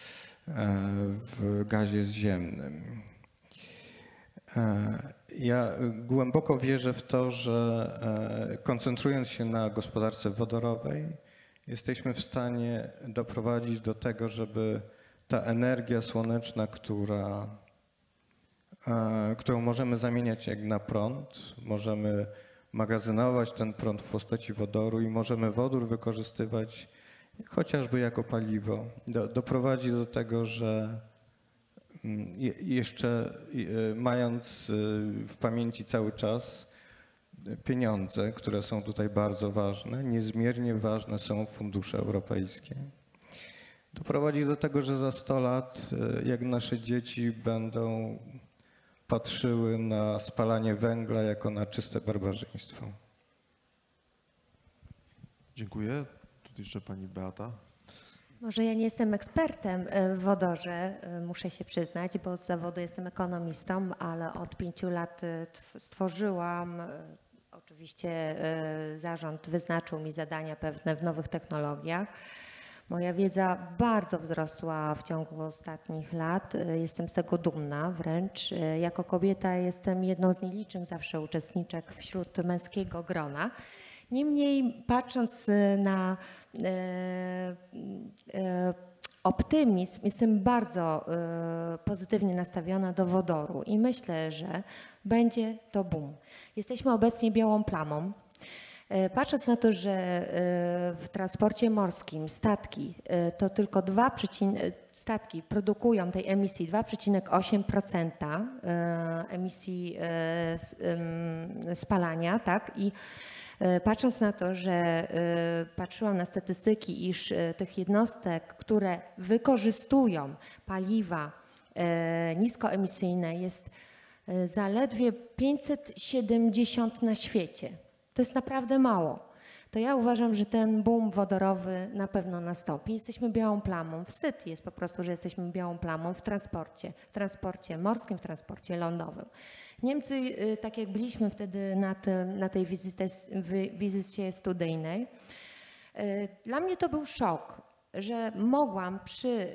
w gazie ziemnym. Ja głęboko wierzę w to, że koncentrując się na gospodarce wodorowej, jesteśmy w stanie doprowadzić do tego, żeby ta energia słoneczna, która, którą możemy zamieniać jak na prąd, możemy magazynować ten prąd w postaci wodoru i możemy wodór wykorzystywać chociażby jako paliwo, do, doprowadzi do tego, że jeszcze mając w pamięci cały czas pieniądze, które są tutaj bardzo ważne, niezmiernie ważne są fundusze europejskie. Doprowadzi do tego, że za sto lat, jak nasze dzieci będą patrzyły na spalanie węgla jako na czyste barbarzyństwo. Dziękuję. Tu jeszcze pani Beata. Może ja nie jestem ekspertem w wodorze, muszę się przyznać, bo z zawodu jestem ekonomistą, ale od pięciu lat stworzyłam, oczywiście zarząd wyznaczył mi zadania pewne w nowych technologiach. Moja wiedza bardzo wzrosła w ciągu ostatnich lat. Jestem z tego dumna wręcz. Jako kobieta jestem jedną z nielicznych zawsze uczestniczek wśród męskiego grona. Niemniej patrząc na e, e, optymizm, jestem bardzo e, pozytywnie nastawiona do wodoru i myślę, że będzie to boom. Jesteśmy obecnie białą plamą. Patrząc na to, że w transporcie morskim statki to tylko dwa statki produkują tej emisji dwa przecinek osiem procent emisji spalania, tak? I patrząc na to, że patrzyłam na statystyki, iż tych jednostek, które wykorzystują paliwa niskoemisyjne jest zaledwie pięćset siedemdziesiąt na świecie. To jest naprawdę mało. To ja uważam, że ten boom wodorowy na pewno nastąpi. Jesteśmy białą plamą. Wstyd jest po prostu, że jesteśmy białą plamą w transporcie, w transporcie morskim, w transporcie lądowym. Niemcy, tak jak byliśmy wtedy na, tym, na tej wizycie, wizycie studyjnej, dla mnie to był szok, że mogłam przy y,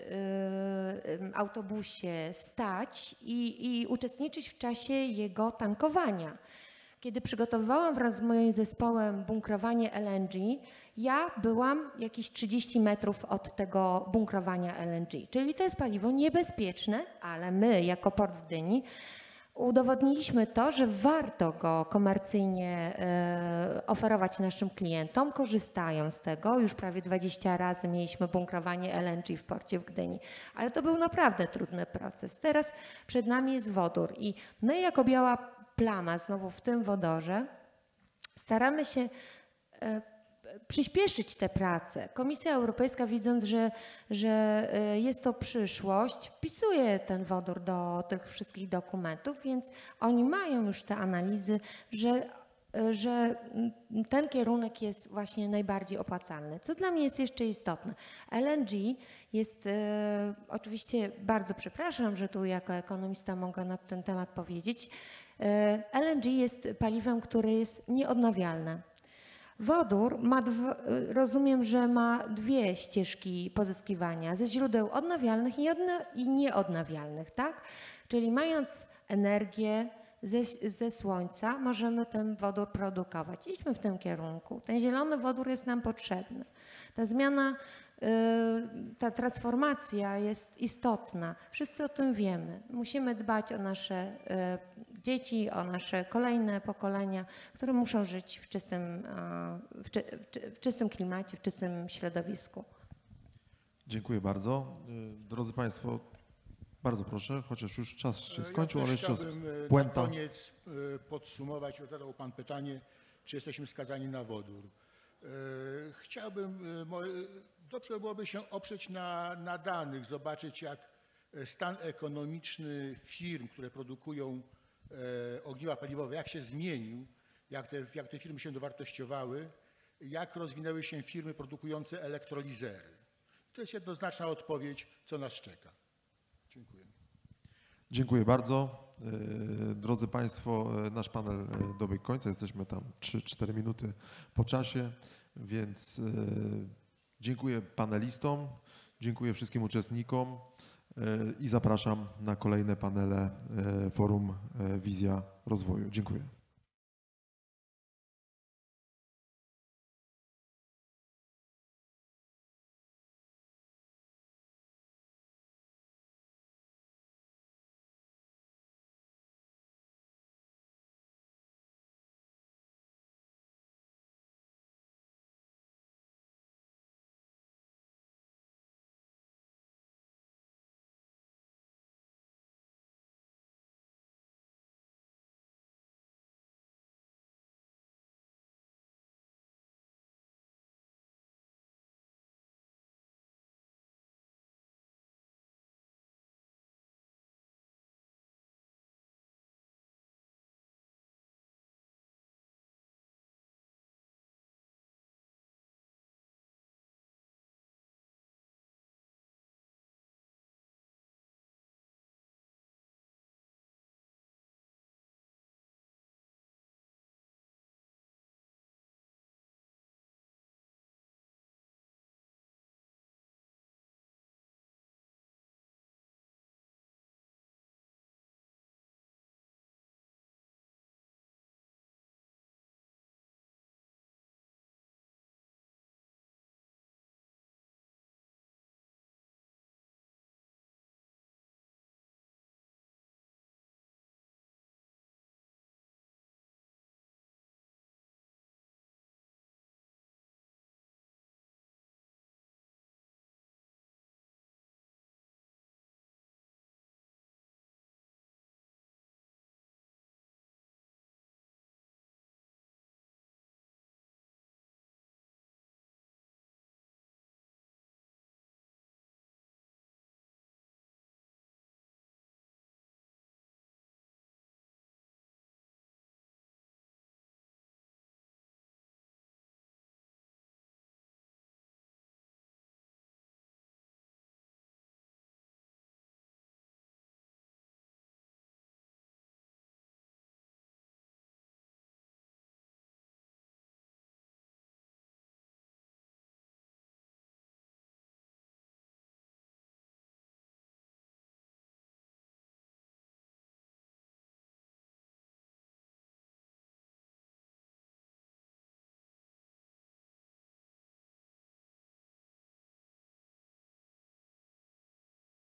autobusie stać i, i uczestniczyć w czasie jego tankowania. Kiedy przygotowywałam wraz z moim zespołem bunkrowanie L N G, ja byłam jakieś trzydzieści metrów od tego bunkrowania L N G. Czyli to jest paliwo niebezpieczne, ale my jako Port w Gdyni udowodniliśmy to, że warto go komercyjnie e, oferować naszym klientom. Korzystają z tego. Już prawie dwadzieścia razy mieliśmy bunkrowanie L N G w porcie w Gdyni. Ale to był naprawdę trudny proces. Teraz przed nami jest wodór i my jako biała plama znowu w tym wodorze staramy się e, przyspieszyć te prace. Komisja Europejska, widząc, że, że jest to przyszłość, wpisuje ten wodór do tych wszystkich dokumentów, więc oni mają już te analizy, że, że ten kierunek jest właśnie najbardziej opłacalny. Co dla mnie jest jeszcze istotne. L N G jest, e, oczywiście bardzo przepraszam, że tu jako ekonomista mogę na ten temat powiedzieć, e, L N G jest paliwem, które jest nieodnawialne. Wodór ma, dwa, rozumiem, że ma dwie ścieżki pozyskiwania ze źródeł odnawialnych i nieodnawialnych, tak? Czyli mając energię ze, ze słońca, możemy ten wodór produkować. Idźmy w tym kierunku. Ten zielony wodór jest nam potrzebny. Ta zmiana, ta transformacja jest istotna. Wszyscy o tym wiemy. Musimy dbać o nasze dzieci, o nasze kolejne pokolenia, które muszą żyć w czystym, w, czy, w czystym klimacie, w czystym środowisku. Dziękuję bardzo. Drodzy Państwo, bardzo proszę, chociaż już czas się skończył, ja ale jeszcze chciałbym puenta. na koniec podsumować, zadał Pan pytanie, czy jesteśmy skazani na wodór. Chciałbym, dobrze byłoby się oprzeć na, na danych, zobaczyć jak stan ekonomiczny firm, które produkują ogniwa paliwowe, jak się zmienił, jak te, jak te firmy się dowartościowały jak rozwinęły się firmy produkujące elektrolizery. To jest jednoznaczna odpowiedź, co nas czeka. Dziękuję. Dziękuję bardzo. Drodzy Państwo, nasz panel dobiegł końca. Jesteśmy tam trzy cztery minuty po czasie, więc dziękuję panelistom, dziękuję wszystkim uczestnikom i zapraszam na kolejne panele Forum Wizja Rozwoju. Dziękuję.